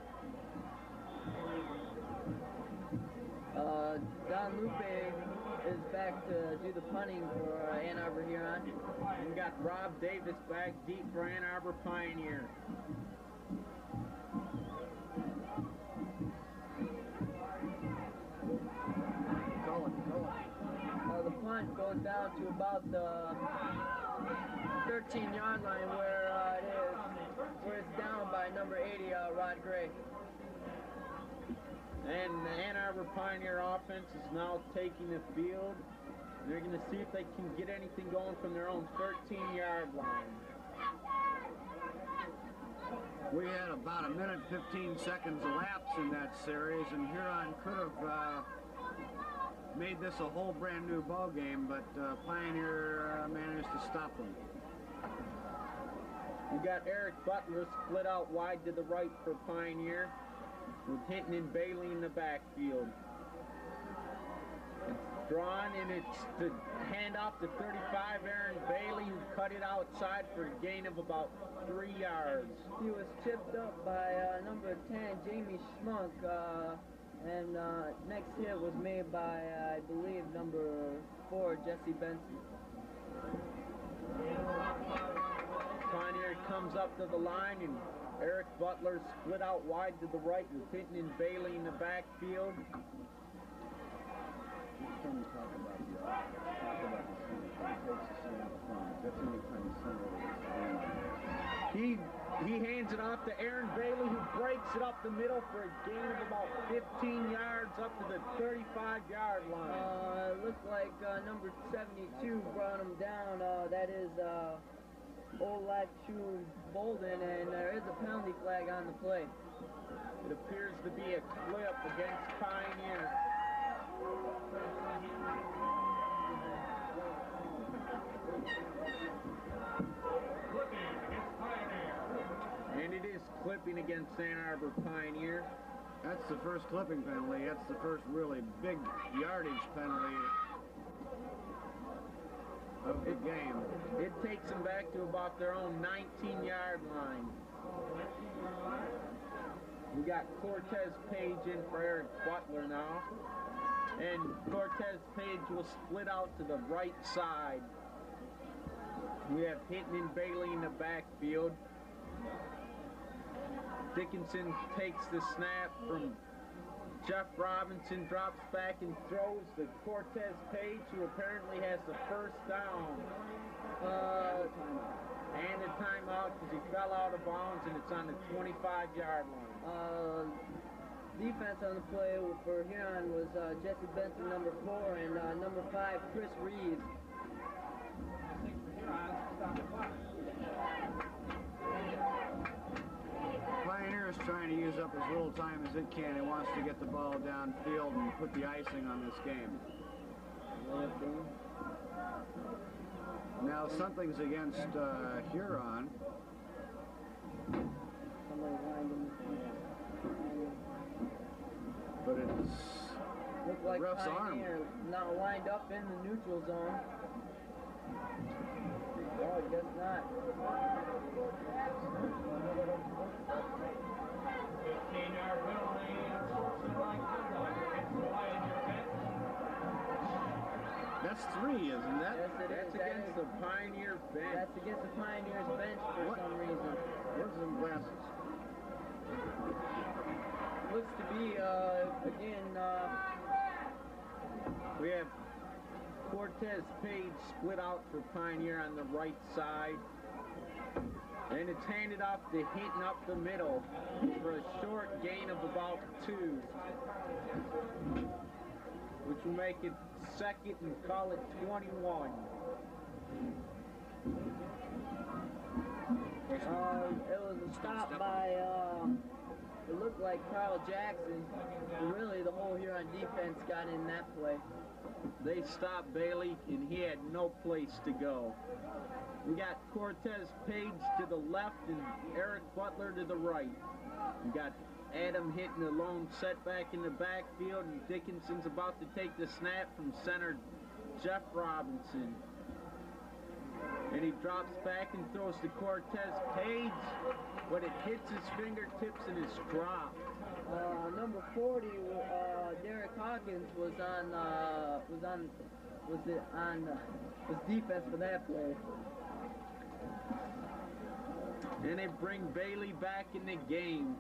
Don Lupe is back to do the punting for Ann Arbor Huron. We got Rob Davis back deep for Ann Arbor Pioneer. The punt goes down to about the 13-yard line where it's down by number 80, Rod Gray. And the Ann Arbor Pioneer offense is now taking the field. They're going to see if they can get anything going from their own 13-yard line. We had about 1 minute 15 seconds elapsed in that series, and Huron could have made this a whole brand new ball game, but Pioneer managed to stop them. We got Eric Butler split out wide to the right for Pioneer, with Hinton and Bailey in the backfield. It's drawn, and it's the handoff to 35, Aaron Bailey, who cut it outside for a gain of about 3 yards. He was chipped up by number 10, Jamie Schmunk, and next hit was made by, I believe, number 4, Jesse Benson. Pioneer comes up to the line, and Eric Butler split out wide to the right with Hinton and Bailey in the backfield. Each time you talk about the center, it takes the center from. That's the only time the center is the game. He hands it off to Aaron Bailey, who breaks it up the middle for a gain of about 15 yards up to the 35-yard line. Looks like number 72 brought him down. That is Olachu Bolden, and there is a penalty flag on the play. It appears to be a clip against Pioneer. And it is clipping against Ann Arbor Pioneer. That's the first clipping penalty. That's the first really big yardage penalty of the game. It takes them back to about their own 19-yard line. We got Cortez Page in for Eric Butler now. And Cortez Page will split out to the right side. We have Hinton and Bailey in the backfield. Dickinson takes the snap from Jeff Robinson, drops back and throws to Cortez Page, who apparently has the first down. And a timeout because he fell out of bounds, and it's on the 25-yard line. Defense on the play for Huron was Jesse Benson, number 4, and number 5, Chris Reeves. Pioneer is trying to use up as little time as it can. It wants to get the ball downfield and put the icing on this game. Now something's against Huron. Somebody lined him. But it's Looked like ref's arm. Pioneer now lined up in the neutral zone. Oh, I guess not. 15-yard penalty, unsportsmanlike conduct against the Pioneer bench. That's 3, isn't that? Yes, it That's is. against the Pioneer bench. That's against the Pioneers bench for What? some reason. Where's them glasses? Looks to be, again, We have Cortez Page split out for Pioneer on the right side. And it's handed off to Hinton up the middle for a short gain of about 2. Which will make it second and call it 21. it was a stop by, it looked like Carl Jackson. Really, the whole Huron defense got in that play. They stopped Bailey, and he had no place to go. We got Cortez Page to the left and Eric Butler to the right. We got Adam hitting a lone setback in the backfield, and Dickinson's about to take the snap from center Jeff Robinson. And he drops back and throws to Cortez Page, but it hits his fingertips and is dropped. Number 40, Derek Hawkins was defense for that play. And they bring Bailey back in the game.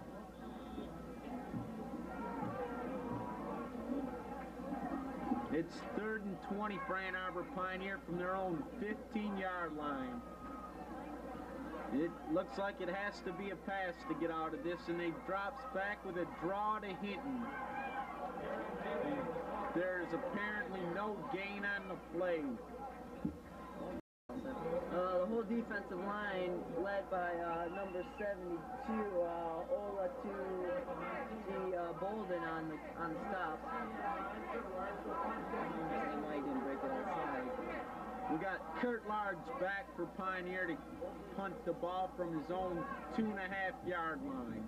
It's 3rd and 20 for Ann Arbor Pioneer from their own 15-yard line. It looks like it has to be a pass to get out of this, and he drops back with a draw to Hinton. There's apparently no gain on the play. The whole defensive line, led by number 72, Ola to Bolden on the stop. Mike didn't break it outside. We got Kurt Large back for Pioneer to punt the ball from his own 2.5-yard line.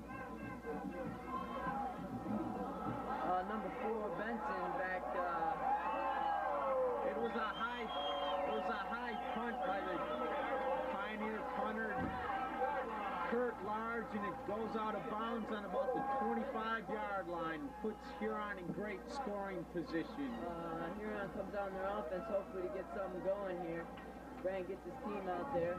Number 4, Benson back. It was a high punt by the Pioneer punter, Kurt Large, and it goes out of bounds on about the 25-yard line. Puts Huron in great scoring position. Huron comes on their offense, hopefully to get something going here. Brand gets his team out there.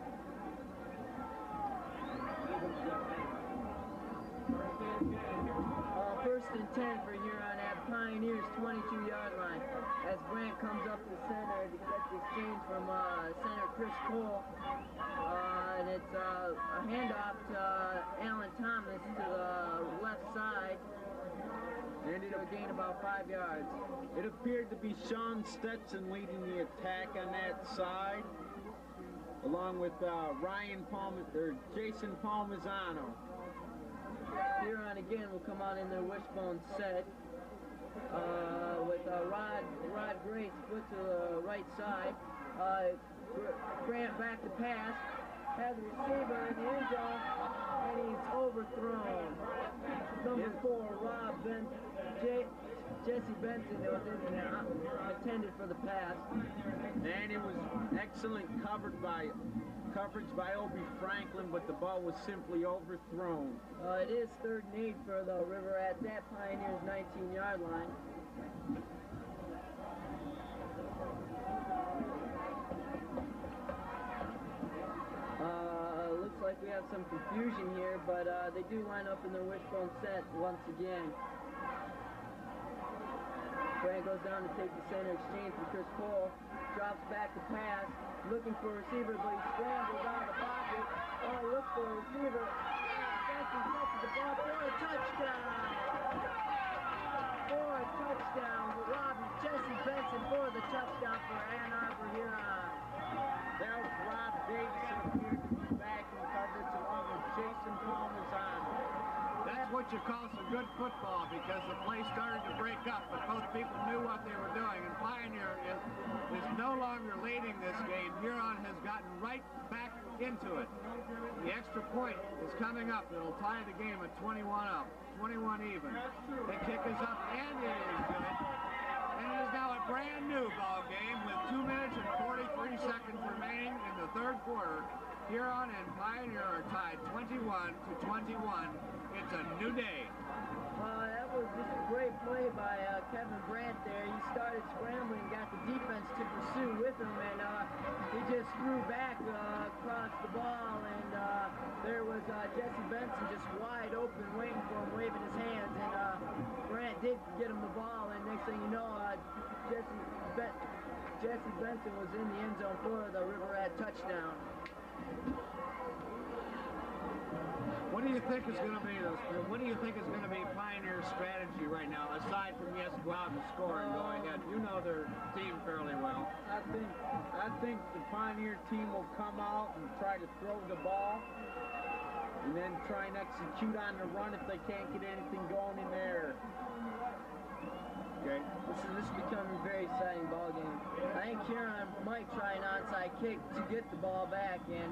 First and 10 for Huron at Pioneer's 22-yard line. As Grant comes up the center to get the exchange from center Chris Cole. And it's a handoff to Alan Thomas to the left side. And it'll gain about 5 yards. It appeared to be Sean Stetson leading the attack on that side, along with Jason Palmisano. Huron again will come out in their wishbone set with Rod Gray split to the right side. Grant back to pass, has the receiver in the end zone, and he's overthrown. Number 4, Jesse Benson was intended for the pass. And it was excellent coverage by Obie Franklin, but the ball was simply overthrown. It is 3rd and 8 for the River at that Pioneer's 19-yard line. Looks like we have some confusion here, but they do line up in their wishbone set once again. Grant goes down to take the center exchange from Chris Cole. Drops back to pass. Looking for a receiver, but he scrambles out of the pocket. He looks for a receiver. Benson catches the ball for a touchdown. For a touchdown. Jesse Benson for the touchdown for Ann Arbor Huron. There was Rob Davidson appeared to be back in coverage along with Jason Palmisano. That's what you call some good football, because the play started to break up, but both people knew what they were doing, and Pioneer is no longer leading this game. Huron has gotten right back into it. The extra point is coming up. It'll tie the game at 21 up, 21 even. The kick is up, and it is good. And it is now a brand new ball game with 2 minutes and 43 seconds remaining in the 3rd quarter. Huron and Pioneer are tied 21 to 21. It's a new day. That was just a great play by Kevin Brandt there. He started scrambling, got the defense to pursue with him, and he just threw back across the ball, and there was Jesse Benson just wide open waiting for him, waving his hands, and Brandt did get him the ball, and next thing you know, Jesse Benson was in the end zone for the River Rat touchdown. What do you think is going to be Pioneer's strategy right now, aside from yes, go out and score and go ahead? You know their team fairly well. I think the Pioneer team will come out and try to throw the ball, and then try and execute on the run if they can't get anything going in there. Okay. This is becoming a very exciting ball game. I think Huron might try an onside kick to get the ball back, and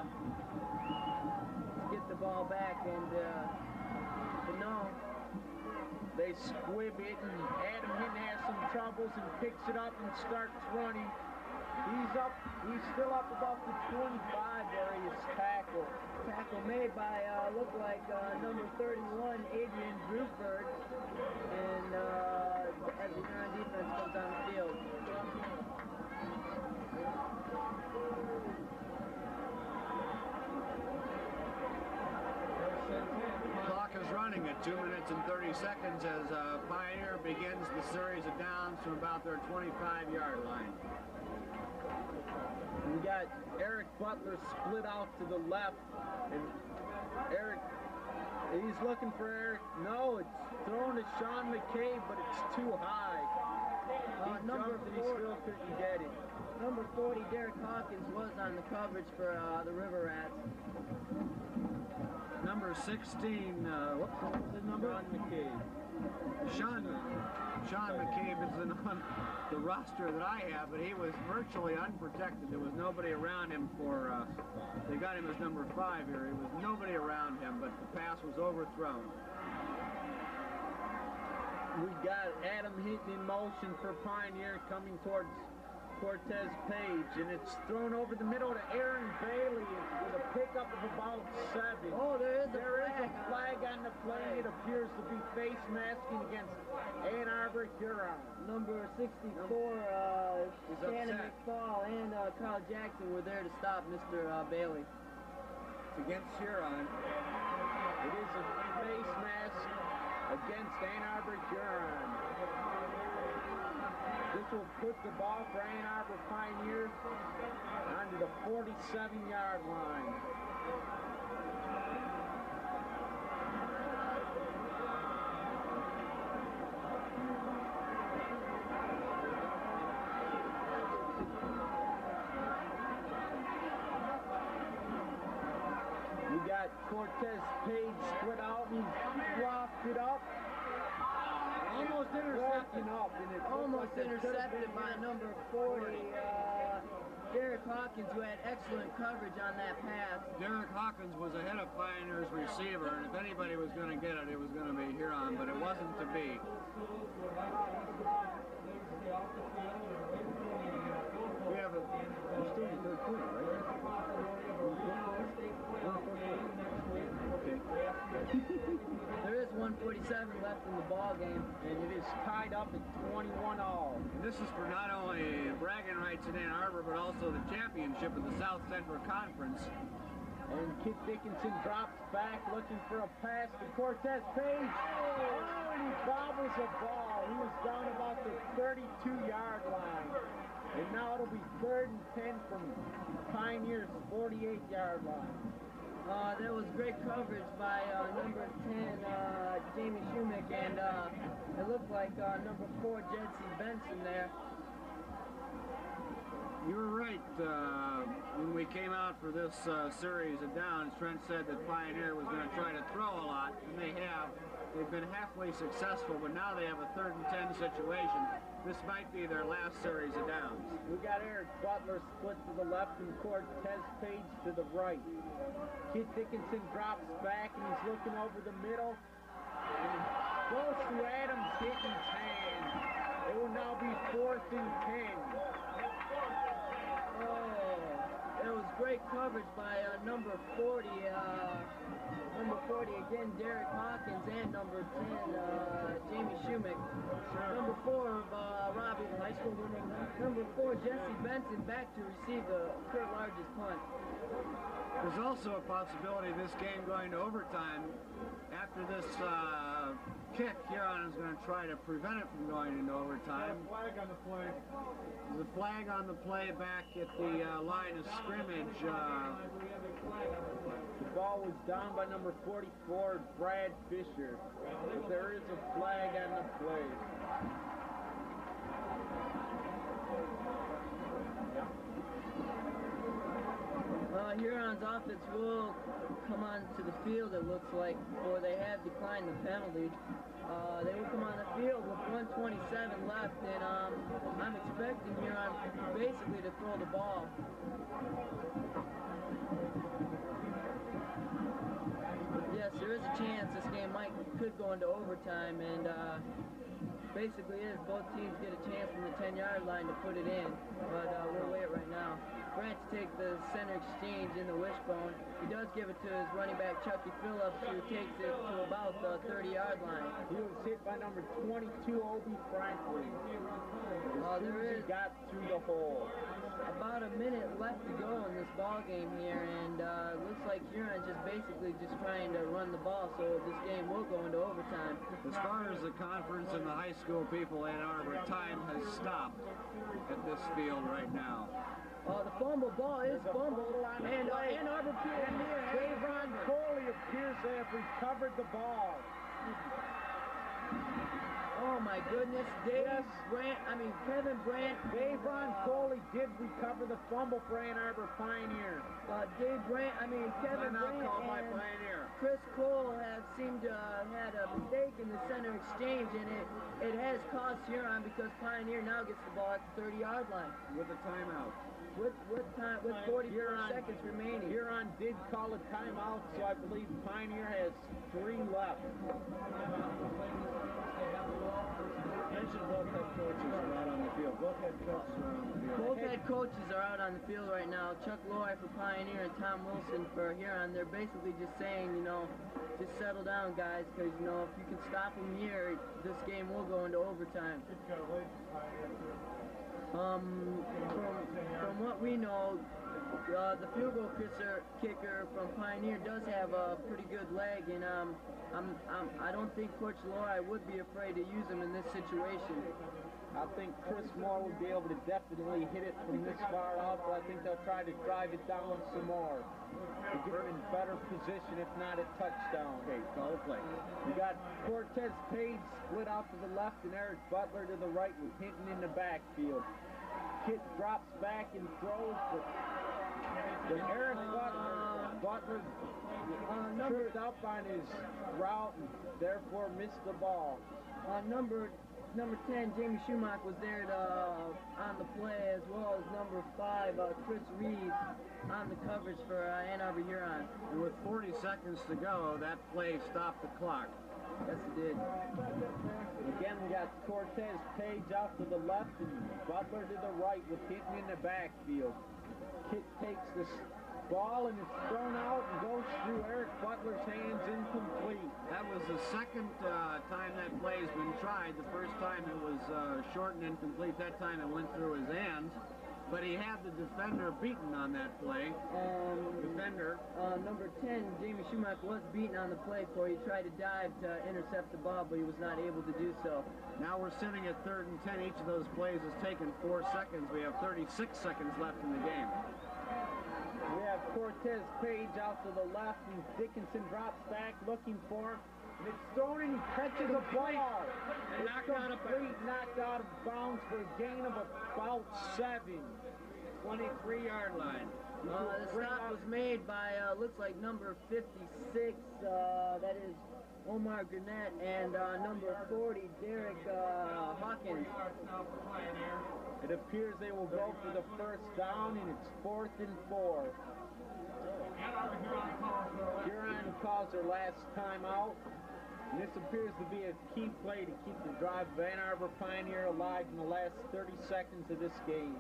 but no. They squib it, and Adam Hinton has some troubles and picks it up and starts running. He's still up about the 25 where he is tackled. Tackle made by, look like number 31, Adrian Bruford, and as the Huron defense comes on the field. Clock is running at 2 minutes and 30 seconds as Pioneer begins the series of downs from about their 25-yard line. We got Eric Butler split out to the left, and Eric, he's looking for Eric. No, it's thrown to Sean McCabe, but it's too high. He number jumped and he 4. still couldn't get it. Number 40, Derek Hawkins, was on the coverage for the River Rats. Number 16, what was his number? Sean McCabe. Sean McCabe is on the roster that I have, but he was virtually unprotected. There was nobody around him for, they got him as number 5 here. There was nobody around him, but the pass was overthrown. We got Adam Hinton in motion for Pioneer coming towards Cortez Page, and it's thrown over the middle to Aaron Bailey with a pickup of about 7. Oh, there is a flag on the play. It appears to be face masking against Ann Arbor Huron. Number 64, Shannon McFall and Kyle Jackson were there to stop Mr. Bailey. It's against Huron. It is a face mask against Ann Arbor Huron. This will put the ball for Ann Arbor Pioneers onto the 47-yard line. We got Cortez Page split out, and he's dropped it up. Almost intercepted up, and it Almost intercepted by number 40, Derek Hawkins, who had excellent coverage on that pass. Derek Hawkins was ahead of Pioneer's receiver, and if anybody was going to get it, it was going to be Huron, but it wasn't to be. We have a, we're still in the third quarter, right? There is 1:47 left in the ball game, and it is tied up at 21-all. And this is for not only bragging rights in Ann Arbor, but also the championship of the South Central Conference. And Kit Dickinson drops back looking for a pass to Cortez Page. Oh, and he bobbles a ball. He was down about the 32-yard line. And now it'll be 3rd and 10 from Pioneer's 48-yard line. There was great coverage by number 10, Jamie Schumick, and it looked like number 4, Jesse Benson there. You were right. When we came out for this series of downs, Trent said that Pioneer was going to try to throw a lot, and they have. They've been halfway successful, but now they have a 3rd and 10 situation. This might be their last series of downs. We got Eric Butler split to the left and Cortez Page to the right. Kit Dickinson drops back and he's looking over the middle. And it goes to Adams Hinton's hand. It will now be 4th and 10. Oh, it was great coverage by number 40. Number 40 again, Derek Hawkins, and number 10, Jamie Schumick. Number 4, Robbie, high school winning. Number 4, Jesse Benson, back to receive the Kurt Largest punt. There's also a possibility of this game going to overtime. After this kick, Huron is going to try to prevent it from going into overtime. Flag on the play. There's a flag on the play back at the line of scrimmage. The ball was down by number 44, Brad Fisher. But there is a flag on the play. Huron's offense will come onto the field, it looks like, or they have declined the penalty. They will come on the field with 1:27 left, and I'm expecting Huron basically to throw the ball. Yes, there is a chance this game could go into overtime, and basically is both teams get a chance from the 10-yard line to put it in, but we'll wait right now. Branch takes the center exchange in the wishbone. He does give it to his running back, Chucky Phillips, who takes it to about the 30-yard line. He was hit by number 22, Obi Franklin. There is got through the hole. about a minute left to go in this ball game here, and looks like Huron just basically just trying to run the ball, so this game will go into overtime. As far as the conference and the high school people in Ann Arbor, time has stopped at this field right now. The fumble ball is fumbled, and Ann Arbor Pioneer. Davon Coley appears to have recovered the ball. Oh my goodness, Kevin Brandt. Davon Coley did recover the fumble for Ann Arbor Pioneer. Kevin Brandt Pioneer. and Chris Cole have seemed to have had a mistake in the center exchange, and it has cost Huron because Pioneer now gets the ball at the 30-yard line. With a timeout. With 44 seconds remaining. Huron did call a timeout, so I believe Pioneer has 3 left. Both head coaches are out on the field. Both head coaches are out on the field right now. Chuck Loy for Pioneer and Tom Wilson for Huron. They're basically just saying, just settle down, guys, because, if you can stop them here, this game will go into overtime. From what we know, the field goal kicker from Pioneer does have a pretty good leg, and I don't think Coach Loy would be afraid to use him in this situation. I think Chris Moore would be able to definitely hit it from this far out, but I think they'll try to drive it down some more to get it in better position, if not a touchdown. Okay, call the play. We got Cortez Page split out to the left and Eric Butler to the right with Hinton in the backfield. Kit drops back and throws, but Eric Butler tripped up on his route and therefore missed the ball. Number 10, Jamie Schumacher, was there on the play, as well as number 5, Chris Reeves, on the coverage for Ann Arbor Huron. And with 40 seconds to go, that play stopped the clock. Yes, it did. Again, we got Cortez Page out to the left and Butler to the right with Hinton in the backfield. Kit takes this ball and it's thrown out and goes through Eric Butler's hands, incomplete. That was the second time that play has been tried. The first time it was short and incomplete. That time it went through his hands. But he had the defender beaten on that play. Number 10, Jamie Schumacher, was beaten on the play for. He tried to dive to intercept the ball, but he was not able to do so. Now we're sitting at 3rd and 10. Each of those plays has taken 4 seconds. We have 36 seconds left in the game. We have Cortez Page out to the left, and Dickinson drops back looking for him. And it's thrown and he catches the ball. It's complete, knocked out of bounds for a gain of about 7. 23-yard line. The stop was made by, looks like number 56, that is Omar Gurnett, and number 40, Derek Hawkins. It appears they will go for the first down, and it's 4th and 4. Huron calls their last timeout. And this appears to be a key play to keep the drive of Ann Arbor Pioneer alive in the last 30 seconds of this game.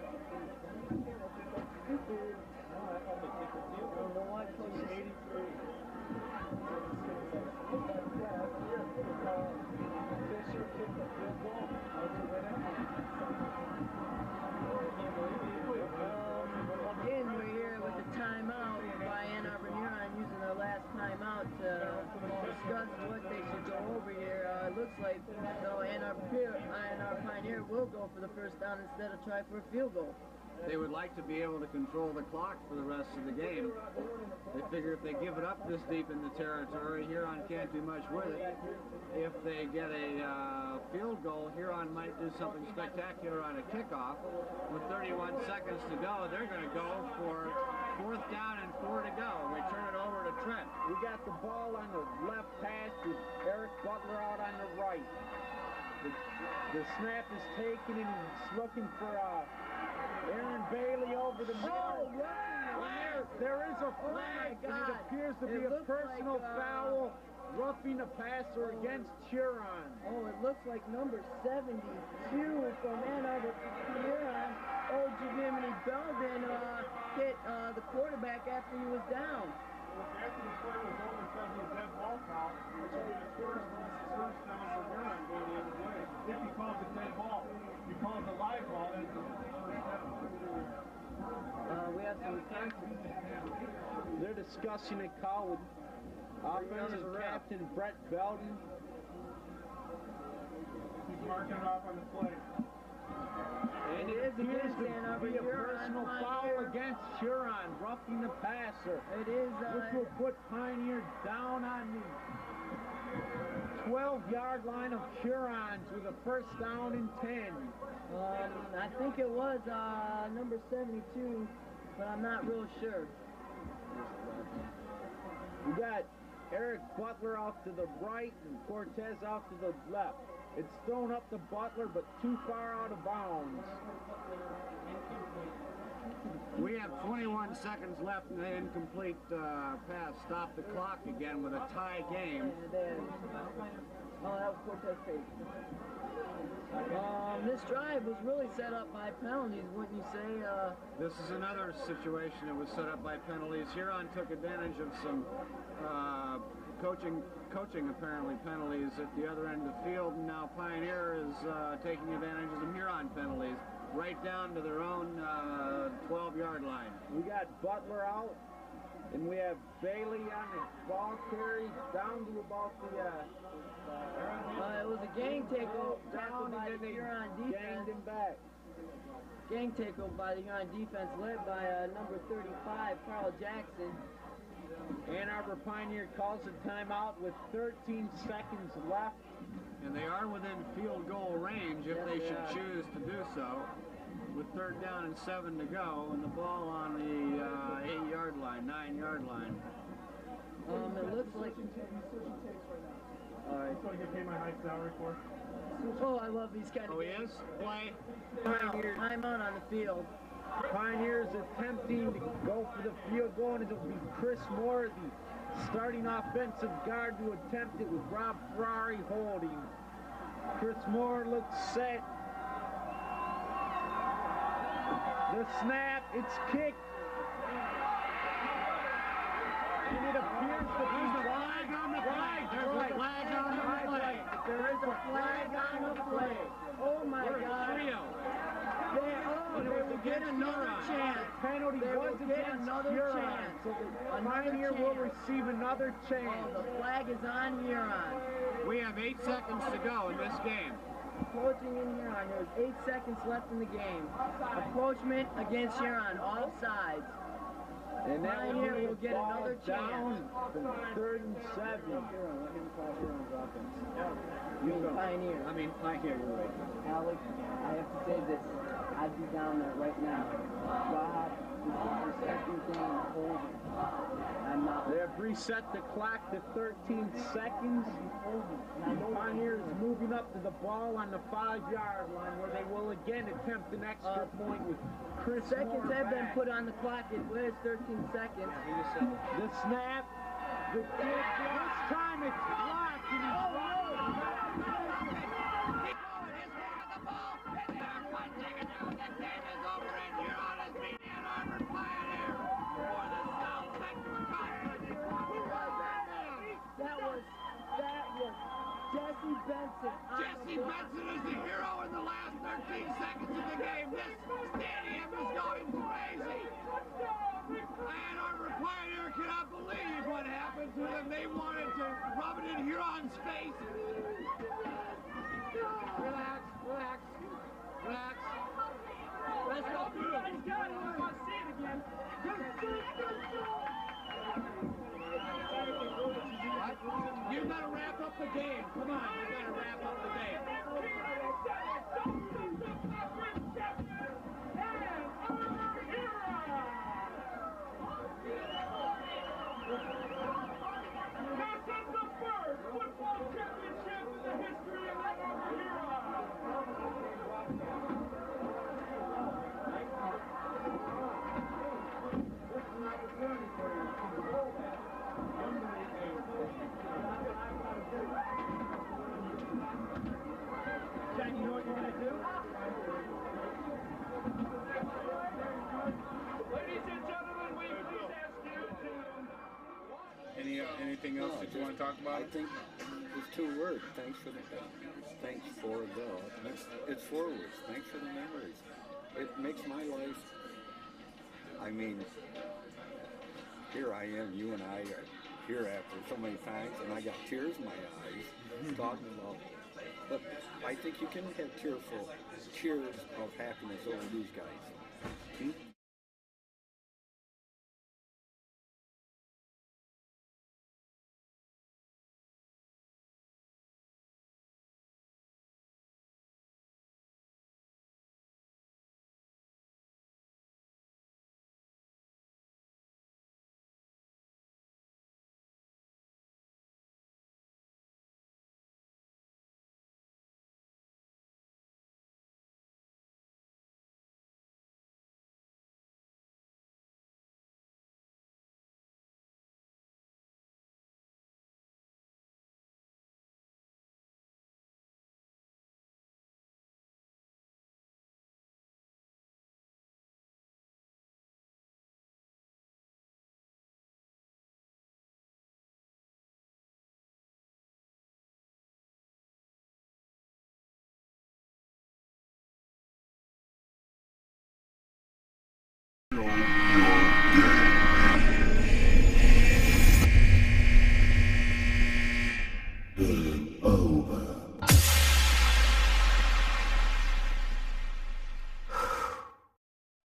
Again, we're here with the timeout by Ann Arbor Huron using their last timeout to discuss what they should go over here. It looks like Ann Arbor Pioneer will go for the first down instead of try for a field goal. They would like to be able to control the clock for the rest of the game. They figure if they give it up this deep in the territory, Huron can't do much with it. If they get a field goal, Huron might do something spectacular on a kickoff. With 31 seconds to go, they're going to go for 4th down and 4 to go. We turn it over to Trent. We got the ball on the left hash with Eric Butler out on the right. The snap is taken and he's looking for Aaron Bailey over the middle. Wow. There is a flag, and it appears to be a personal foul roughing the passer against Huron. Oh, it looks like number 72 from Ann Arbor Huron. Old Jiminy Belden hit the quarterback after he was down. After the play was over, said he was dead ball foul, which would be the first touchdown for Huron going the other way. If he calls it dead ball, if he calls it live ball, then it's a first down. We have some They're discussing a call with offensive captain Brett Belden. He's marking it off on the play. And It it is appears against Ann to Arbor be a Huron personal foul Pioneer. against Huron, roughing the passer. It is, Which will put Pioneer down on the 12-yard line of Hurons with a first down and 10. I think it was number 72, but I'm not real sure. We got Eric Butler off to the right and Cortez off to the left. It's thrown up to Butler, but too far out of bounds. We have 21 seconds left and the incomplete pass. Stop the clock again with a tie game. Oh, that was Cortez Page. This drive was really set up by penalties, wouldn't you say? This is another situation that was set up by penalties. Huron took advantage of some coaching apparently penalties at the other end of the field, and now Pioneer is taking advantage of some Huron penalties right down to their own 12-yard line. We got Butler out, and we have Bailey on the ball carry down to about the It was a gang takeover down, by and the then they Huron ganged defense. him back. Gang takeover by the Huron defense led by number 35, Carl Jackson. Ann Arbor Pioneer calls a timeout with 13 seconds left. And they are within field goal range if Yes, they they should are. choose to do so. With 3rd down and 7 to go, and the ball on the 8-yard line, 9-yard line. It looks like. All right. That's what I get paid my high salary for. Oh, I love these kind of Oh, he games. is? Play. Time out on the field. Pioneers attempting to go for the field goal, and it'll be Chris Moore, the starting offensive guard, to attempt it with Rob Ferrari holding. Chris Moore looks set. The snap, it's kicked. And it appears to be Flag on the play. There's a flag on the play. There is a flag on the play. Oh my We're God. trio. They will get another chance. penalty They was will get against another Huron. chance. So the Another Pioneer will chance. receive another Oh, chance. the flag is on Huron. We have 8 seconds to go in this game. Approaching in Huron. There's 8 seconds left in the game. Approachment against Huron. All sides. And that Pioneer will will get another down from 3rd and 7. You mean Pioneer. I mean, Pioneer, you're right. Alex, I have to say this. I'd be down there right now. Rob, this is your second game holding. I'm not. They have reset the clock to 13 seconds. Pioneers moving up to the ball on the 5-yard line, where they will again attempt an extra point with Chris Seconds Moore have been back. put on the clock. It was 13 seconds. The snap, the kick, this time it's blocked and he's That was Jesse Benson. Jesse Benson is the hero in the last 13 seconds of the game. This stadium is going crazy. Ann Arbor Pioneer cannot believe what happened to them. They wanted to rub it in Huron's face. Relax, relax, relax. Let's go. You gotta wrap up the game. Come on, you gotta wrap up the game. This is the first football championship in the history of Ann Arbor Huron. This is an opportunity for you to hold that. want to talk about I it? think it's 2 words. Thanks for the. It's 4 words. Thanks for the memories. It makes my life. I mean, here I am. You and I are here after so many times, and I got tears in my eyes talking about. But I think you can have tears of happiness over these guys.